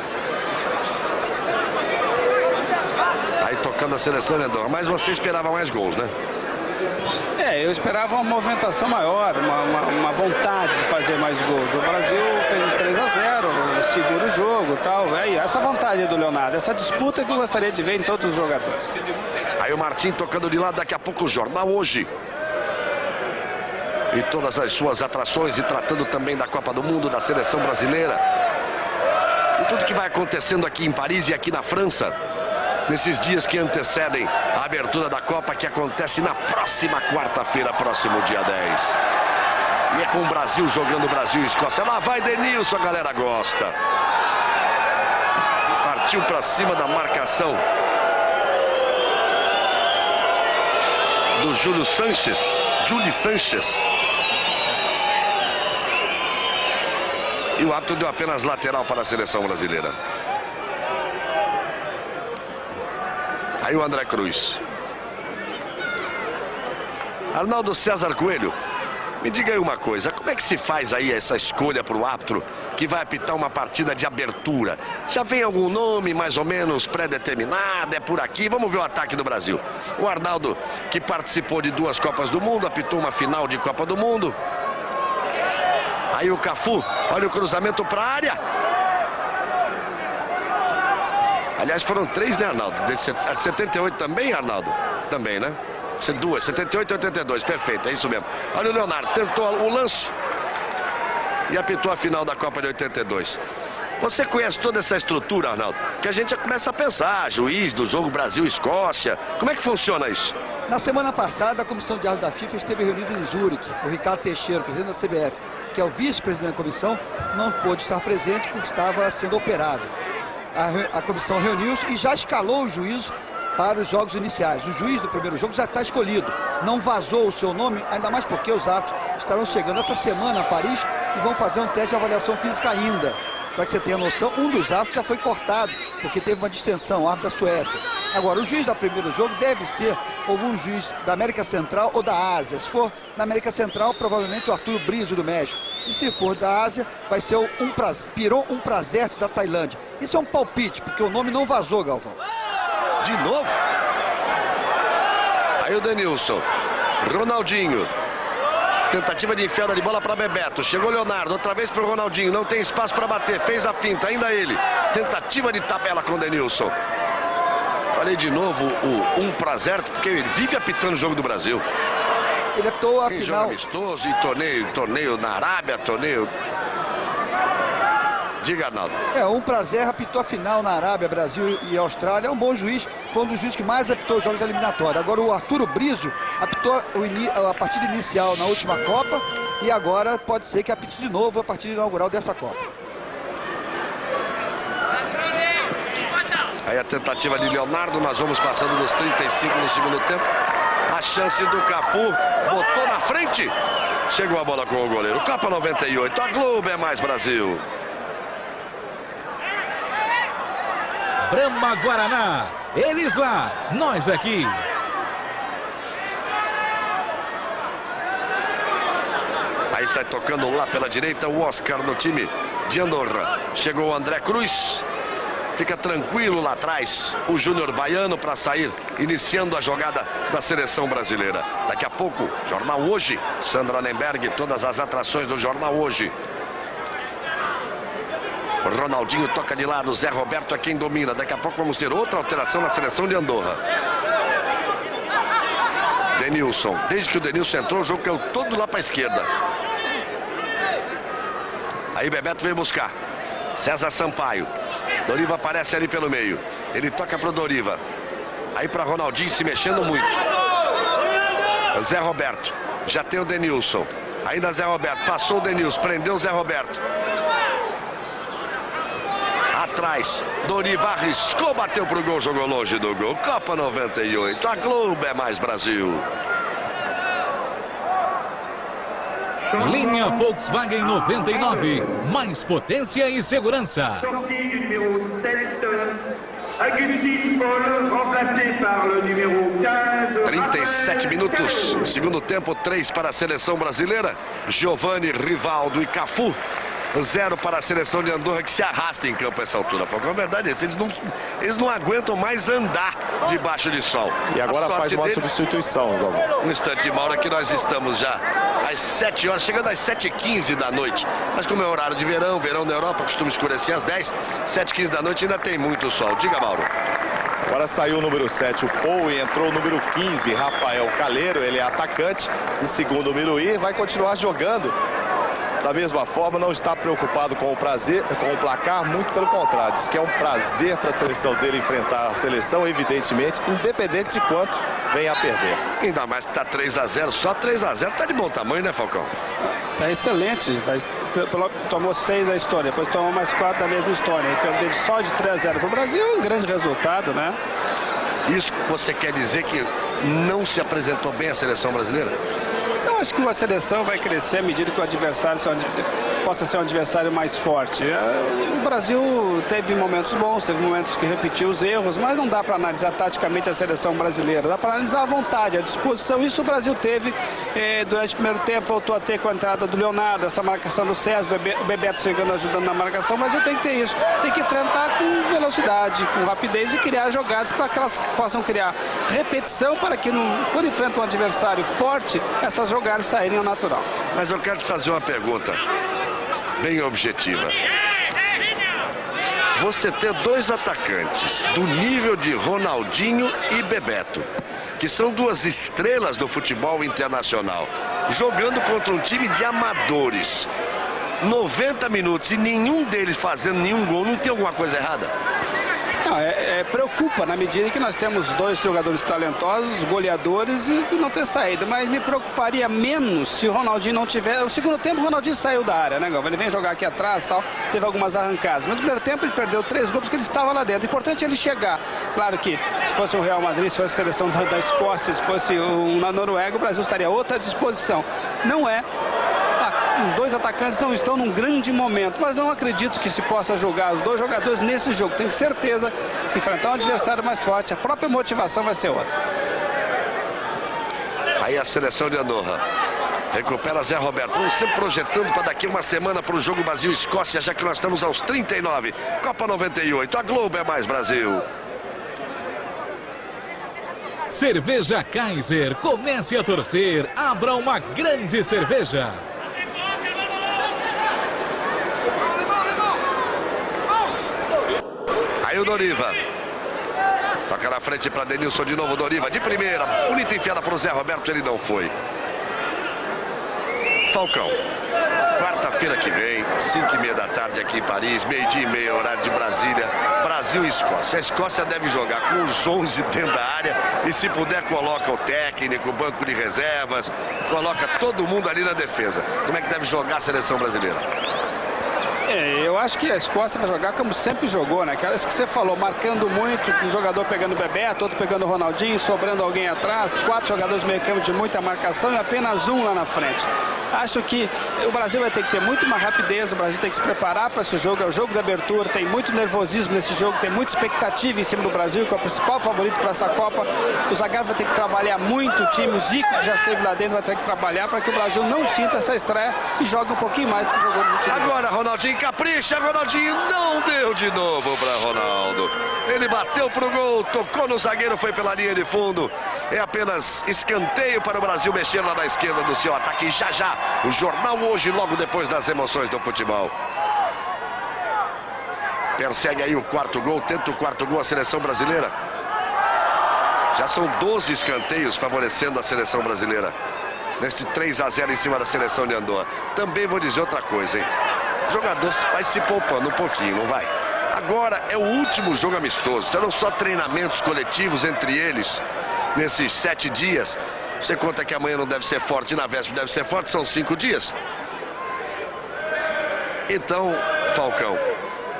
S1: Aí tocando a seleção, né, Andorra? Mas você esperava mais gols, né?
S7: Eu esperava uma movimentação maior, uma vontade de fazer mais gols. O Brasil fez uns 3-0, segura o jogo e tal. Essa vontade do Leonardo, essa disputa que eu gostaria de ver em todos os jogadores.
S1: Aí o Martim tocando de lado, daqui a pouco o Jornal Hoje. E todas as suas atrações e tratando também da Copa do Mundo, da seleção brasileira. E tudo que vai acontecendo aqui em Paris e aqui na França. Nesses dias que antecedem a abertura da Copa, que acontece na próxima quarta-feira, próximo dia 10. E é com o Brasil jogando Brasil e Escócia. Lá vai Denilson, a galera gosta. Partiu para cima da marcação do Júlio Sanches. E o árbitro deu apenas lateral para a seleção brasileira. Aí o André Cruz. Arnaldo César Coelho, me diga aí uma coisa, como é que se faz aí essa escolha para o árbitro que vai apitar uma partida de abertura? Já vem algum nome mais ou menos pré-determinado? É por aqui? Vamos ver o ataque do Brasil. O Arnaldo, que participou de 2 Copas do Mundo, apitou uma final de Copa do Mundo. Aí o Cafu, olha o cruzamento para a área. Aliás, foram 3, né, Arnaldo? A de 78 também, Arnaldo? Também, né? 2, 78 e 82, perfeito, é isso mesmo. Olha o Leonardo, tentou o lance e apitou a final da Copa de 82. Você conhece toda essa estrutura, Arnaldo? Que a gente já começa a pensar, juiz do jogo Brasil-Escócia. Como é que funciona isso?
S10: Na semana passada, a comissão de árbitros da FIFA esteve reunida em Zurique. O Ricardo Teixeira, presidente da CBF, que é o vice-presidente da comissão, não pôde estar presente porque estava sendo operado. A comissão reuniu-se e já escalou o juízo para os jogos iniciais. O juiz do primeiro jogo já está escolhido. Não vazou o seu nome, ainda mais porque os árbitros estarão chegando essa semana a Paris e vão fazer um teste de avaliação física ainda. Para que você tenha noção, um dos árbitros já foi cortado, porque teve uma distensão, o árbitro da Suécia. Agora, o juiz do primeiro jogo deve ser algum juiz da América Central ou da Ásia. Se for na América Central, provavelmente o Arturo Brizo do México. E se for da Ásia, vai ser o Piron Prazert da Tailândia. Isso é um palpite, porque o nome não vazou, Galvão.
S1: De novo? Aí o Denilson. Ronaldinho. Tentativa de enfiada de bola para Bebeto. Chegou o Leonardo, outra vez para o Ronaldinho. Não tem espaço para bater, fez a finta, ainda ele. Tentativa de tabela com o Denilson. Falei de novo o Prazert, porque ele vive apitando o jogo do Brasil.
S10: Ele apitou a final.
S1: Jogo amistoso e torneio na Arábia, torneio... Diga, Arnaldo.
S10: Um Prazert apitou a final na Arábia, Brasil e Austrália. É um bom juiz, foi um dos juízes que mais apitou os jogos eliminatórios. Agora o Arturo Brizo apitou a partida inicial na última Copa e agora pode ser que apite de novo a partida inaugural dessa Copa.
S1: Aí a tentativa de Leonardo, nós vamos passando dos 35 no segundo tempo. A chance do Cafu, botou na frente. Chegou a bola com o goleiro. Copa 98, a Globo é mais Brasil.
S11: Brahma Guaraná, eles lá, nós aqui.
S1: Aí sai tocando lá pela direita o Oscar no time de Andorra. Chegou o André Cruz. Fica tranquilo lá atrás o Júnior Baiano para sair, iniciando a jogada da seleção brasileira. Daqui a pouco, Jornal Hoje, Sandra Nemberg, todas as atrações do Jornal Hoje. O Ronaldinho toca de lado, Zé Roberto é quem domina. Daqui a pouco vamos ter outra alteração na seleção de Andorra. Denilson, desde que o Denilson entrou, o jogo caiu todo lá para a esquerda. Aí Bebeto veio buscar. César Sampaio. Doriva aparece ali pelo meio. Ele toca para o Doriva. Aí para Ronaldinho se mexendo muito. Zé Roberto. Já tem o Denilson. Ainda Zé Roberto. Passou o Denilson. Prendeu o Zé Roberto. atrás. Doriva arriscou, bateu pro gol, jogou longe do gol. Copa 98, a Globo é mais Brasil.
S11: Linha Volkswagen 99, mais potência e segurança.
S1: 37 minutos, segundo tempo, 3 para a seleção brasileira. Giovani, Rivaldo e Cafu. 0 para a seleção de Andorra, que se arrasta em campo a essa altura. A verdade é essa, eles não aguentam mais andar debaixo de sol.
S12: E agora faz uma substituição, Galvão.
S1: Um instante, Mauro, que nós estamos já às 7 horas, chegando às 7h15 da noite. Mas como é horário de verão na Europa costuma escurecer às 10, 7h15 da noite ainda tem muito sol. Diga, Mauro.
S12: Agora saiu o número 7, o Paul, e entrou o número 15, Rafael Caleiro. Ele é atacante e, segundo o Miruí, vai continuar jogando. Da mesma forma, não está preocupado com o placar, muito pelo contrário. Diz que é um prazer para a seleção dele enfrentar a seleção, evidentemente, independente de quanto venha a perder.
S1: Ainda mais que está 3-0, só 3-0 está de bom tamanho, né, Falcão?
S7: Está excelente, tomou 6 da história, depois tomou mais 4 da mesma história. E perder só de 3-0 para o Brasil é um grande resultado, né?
S1: Isso você quer dizer que não se apresentou bem a seleção brasileira?
S7: Eu acho que a seleção vai crescer à medida que o adversário possa ser um adversário mais forte. O Brasil teve momentos bons, teve momentos que repetiu os erros, mas não dá para analisar taticamente a seleção brasileira. Dá para analisar a vontade, a disposição. Isso o Brasil teve durante o primeiro tempo, voltou a ter com a entrada do Leonardo, essa marcação do César, o Bebeto chegando, ajudando na marcação. O Brasil tem que ter isso, tem que enfrentar com velocidade, com rapidez e criar jogadas para que elas possam criar repetição para que quando enfrenta um adversário forte, essas jogadas saírem ao natural.
S1: Mas eu quero te fazer uma pergunta bem objetiva. Você ter 2 atacantes do nível de Ronaldinho e Bebeto, que são 2 estrelas do futebol internacional, jogando contra um time de amadores, 90 minutos e nenhum deles fazendo nenhum gol, não tem alguma coisa errada?
S7: Não, preocupa na medida que nós temos 2 jogadores talentosos, goleadores, e não ter saído. Mas me preocuparia menos se o Ronaldinho não tiver. No segundo tempo o Ronaldinho saiu da área, né, Galvão? Ele vem jogar aqui atrás e tal, teve algumas arrancadas. Mas no primeiro tempo ele perdeu 3 gols porque ele estava lá dentro. O importante é ele chegar. Claro que se fosse o Real Madrid, se fosse a seleção da Escócia, se fosse na Noruega, o Brasil estaria a outra disposição. Não é. Os 2 atacantes não estão num grande momento, mas não acredito que se possa jogar os 2 jogadores nesse jogo. Tenho certeza, se enfrentar um adversário mais forte, a própria motivação vai ser outra.
S1: Aí a seleção de Andorra recupera Zé Roberto. Vamos sempre projetando para daqui uma semana para o jogo Brasil-Escócia, já que nós estamos aos 39. Copa 98, a Globo é mais Brasil.
S11: Cerveja Kaiser, comece a torcer, abra uma grande cerveja.
S1: Aí o Doriva. Toca na frente para Denilson de novo. Doriva de primeira. Bonita enfiada para o Zé Roberto. Ele não foi. Falcão. Quarta-feira que vem, 5h30 da tarde aqui em Paris. 12h30, horário de Brasília. Brasil e Escócia. A Escócia deve jogar com os 11 dentro da área. E se puder, coloca o técnico, o banco de reservas. Coloca todo mundo ali na defesa. Como é que deve jogar a seleção brasileira?
S7: Eu acho que a Escócia vai jogar como sempre jogou, né? Aquelas que você falou, marcando muito, um jogador pegando o Bebeto, outro pegando o Ronaldinho, sobrando alguém atrás, 4 jogadores meio campo de muita marcação e apenas 1 lá na frente. Acho que o Brasil vai ter que ter muito mais rapidez, o Brasil tem que se preparar para esse jogo, é o jogo de abertura, tem muito nervosismo nesse jogo, tem muita expectativa em cima do Brasil, que é o principal favorito para essa Copa. O Zagallo vai ter que trabalhar muito, o time, o Zico, que já esteve lá dentro, vai ter que trabalhar para que o Brasil não sinta essa estreia e jogue um pouquinho mais que jogou no último jogo.
S1: Agora Ronaldinho capricha, Ronaldinho não deu de novo para Ronaldo. Ele bateu pro gol, tocou no zagueiro, foi pela linha de fundo. É apenas escanteio para o Brasil mexer lá na esquerda do seu ataque. Já já, o Jornal Hoje, logo depois das emoções do futebol. Persegue aí o 4º gol, tenta o 4º gol a seleção brasileira. Já são 12 escanteios favorecendo a seleção brasileira. Neste 3-0 em cima da seleção de Andorra. Também vou dizer outra coisa, hein? O jogador vai se poupando um pouquinho, não vai? Agora é o último jogo amistoso. Serão só treinamentos coletivos entre eles nesses 7 dias. Você conta que amanhã não deve ser forte, na véspera deve ser forte, são 5 dias. Então, Falcão,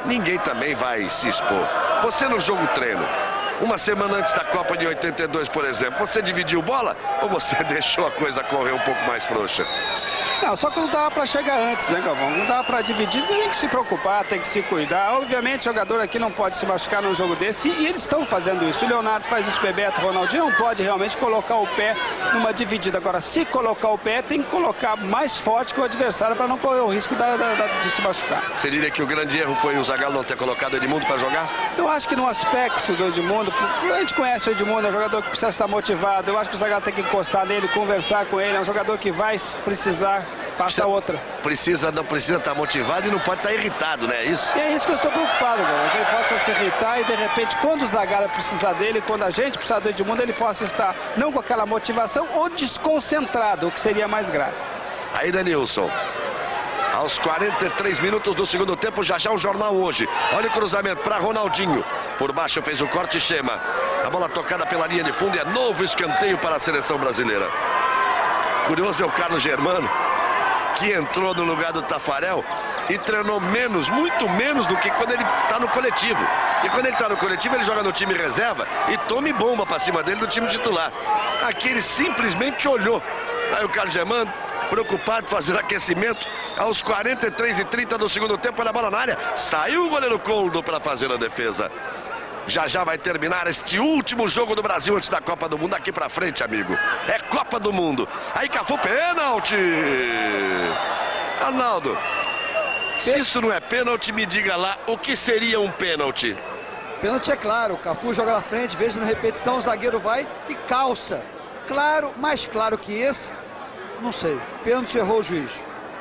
S1: ninguém também vai se expor. Você no jogo treino, uma semana antes da Copa de 82, por exemplo, você dividiu bola ou você deixou a coisa correr um pouco mais frouxa?
S7: Não, só que não dava para chegar antes, né, Galvão? Não dava para dividir, tem que se preocupar, tem que se cuidar. Obviamente, o jogador aqui não pode se machucar num jogo desse, e eles estão fazendo isso. O Leonardo faz isso, o Bebeto, o Ronaldinho não pode realmente colocar o pé numa dividida. Agora, se colocar o pé, tem que colocar mais forte que o adversário para não correr o risco de se machucar.
S1: Você diria que o grande erro foi o Zagallo não ter colocado o Edmundo para jogar?
S7: Eu acho que no aspecto do Edmundo, a gente conhece o Edmundo, é um jogador que precisa estar motivado. Eu acho que o Zagallo tem que encostar nele, conversar com ele. É um jogador que vai precisar, faça outra.
S1: Não precisa estar motivado e não pode estar irritado, né? É isso?
S7: E é isso que eu estou preocupado, cara. Que ele possa se irritar e, de repente, quando o Zagallo precisar dele, quando a gente precisar do Edmundo, ele possa estar não com aquela motivação ou desconcentrado, o que seria mais grave.
S1: Aí, Denilson. Aos 43 minutos do segundo tempo, já o Jornal Hoje. Olha o cruzamento para Ronaldinho. Por baixo fez o corte Chema. A bola tocada pela linha de fundo e é novo escanteio para a seleção brasileira. Curioso é o Carlos Germano, que entrou no lugar do Tafarel e treinou menos, muito menos do que quando ele está no coletivo. E quando ele está no coletivo, ele joga no time reserva e tome bomba para cima dele do time titular. Aqui ele simplesmente olhou. Aí o Carlos Germano, preocupado, fazendo aquecimento. Aos 43:30 do segundo tempo, olha a bola na área. Saiu o goleiro Coldo para fazer a defesa. Já vai terminar este último jogo do Brasil antes da Copa do Mundo. Daqui pra frente, amigo, é Copa do Mundo. Aí Cafu, pênalti! Arnaldo, se isso não é pênalti, me diga lá o que seria um pênalti.
S10: Pênalti é claro, o Cafu joga na frente, veja na repetição, o zagueiro vai e calça. Claro, mais claro que esse, não sei. Pênalti, errou o juiz.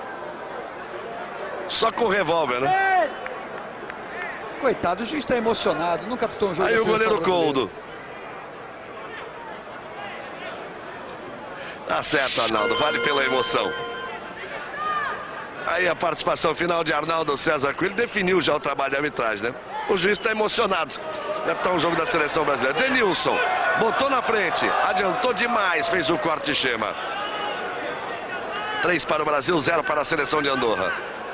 S1: Só com revólver, né?
S10: Coitado, o juiz está emocionado, nunca apitou um jogo.
S1: Aí o goleiro Coldo. Tá certo, Arnaldo, vale pela emoção. Aí a participação final de Arnaldo César Coelho definiu já o trabalho de arbitragem, né? O juiz está emocionado. Deve apitar um jogo da seleção brasileira. Denilson botou na frente, adiantou demais, fez o corte Chema. 3 para o Brasil, 0 para a seleção de Andorra.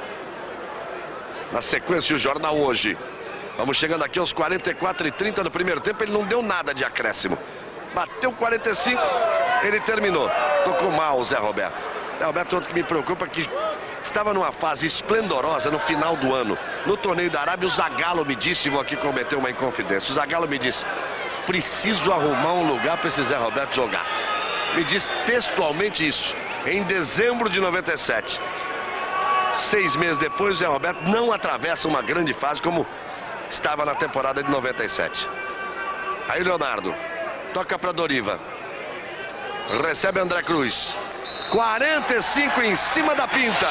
S1: Na sequência, o Jornal Hoje. Vamos chegando aqui aos 44:30 do primeiro tempo. Ele não deu nada de acréscimo. Bateu 45, ele terminou. Tocou mal o Zé Roberto. Zé Roberto, outro que me preocupa, que estava numa fase esplendorosa no final do ano. No torneio da Arábia, o Zagallo me disse, vou aqui cometer uma inconfidência. O Zagallo me disse, preciso arrumar um lugar para esse Zé Roberto jogar. Me disse textualmente isso, em dezembro de 97. 6 meses depois, o Zé Roberto não atravessa uma grande fase como estava na temporada de 97. Aí Leonardo toca para Doriva. Recebe André Cruz. 45 em cima da pinta.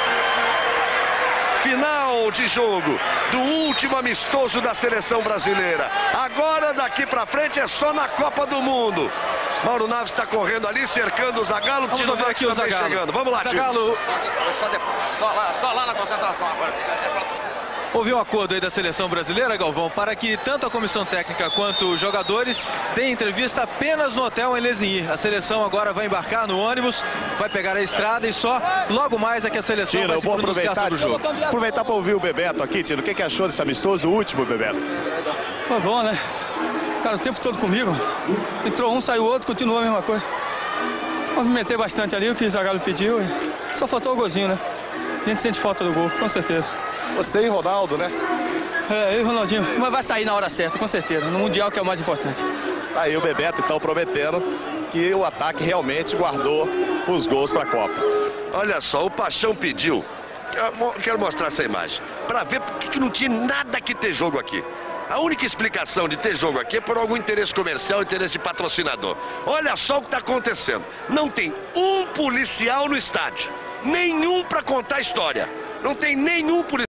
S1: Final de jogo do último amistoso da seleção brasileira. Agora daqui para frente é só na Copa do Mundo. Mauro Naves está correndo ali, cercando o Zagallo.
S8: Vamos ver aqui o Zagallo.
S1: Chegando. Vamos lá,
S8: Zagallo.
S9: Só lá na concentração agora.
S8: Houve um acordo aí da seleção brasileira, Galvão, para que tanto a comissão técnica quanto os jogadores deem entrevista apenas no hotel em Lesigny. A seleção agora vai embarcar no ônibus, vai pegar a estrada e só logo mais é que a seleção vai se pronunciar sobre o jogo.
S16: Aproveitar para ouvir o Bebeto aqui, Tino. O que achou desse amistoso, o último, Bebeto?
S17: Foi bom, né? Cara, o tempo todo comigo. Entrou um, saiu outro, continua a mesma coisa. Movimentei bastante ali, o que o Zagallo pediu. Só faltou o golzinho, né? A gente sente falta do gol, com certeza.
S16: Você e Ronaldo, né?
S17: É, eu e Ronaldinho. Mas vai sair na hora certa, com certeza. No Mundial, que é o mais importante.
S16: Aí o Bebeto, então, prometendo que o ataque realmente guardou os gols para a Copa.
S1: Olha só, o Paixão pediu. Quero mostrar essa imagem. Para ver porque que não tinha nada que ter jogo aqui. A única explicação de ter jogo aqui é por algum interesse comercial, interesse de patrocinador. Olha só o que está acontecendo. Não tem um policial no estádio. Nenhum para contar a história. Não tem nenhum policial.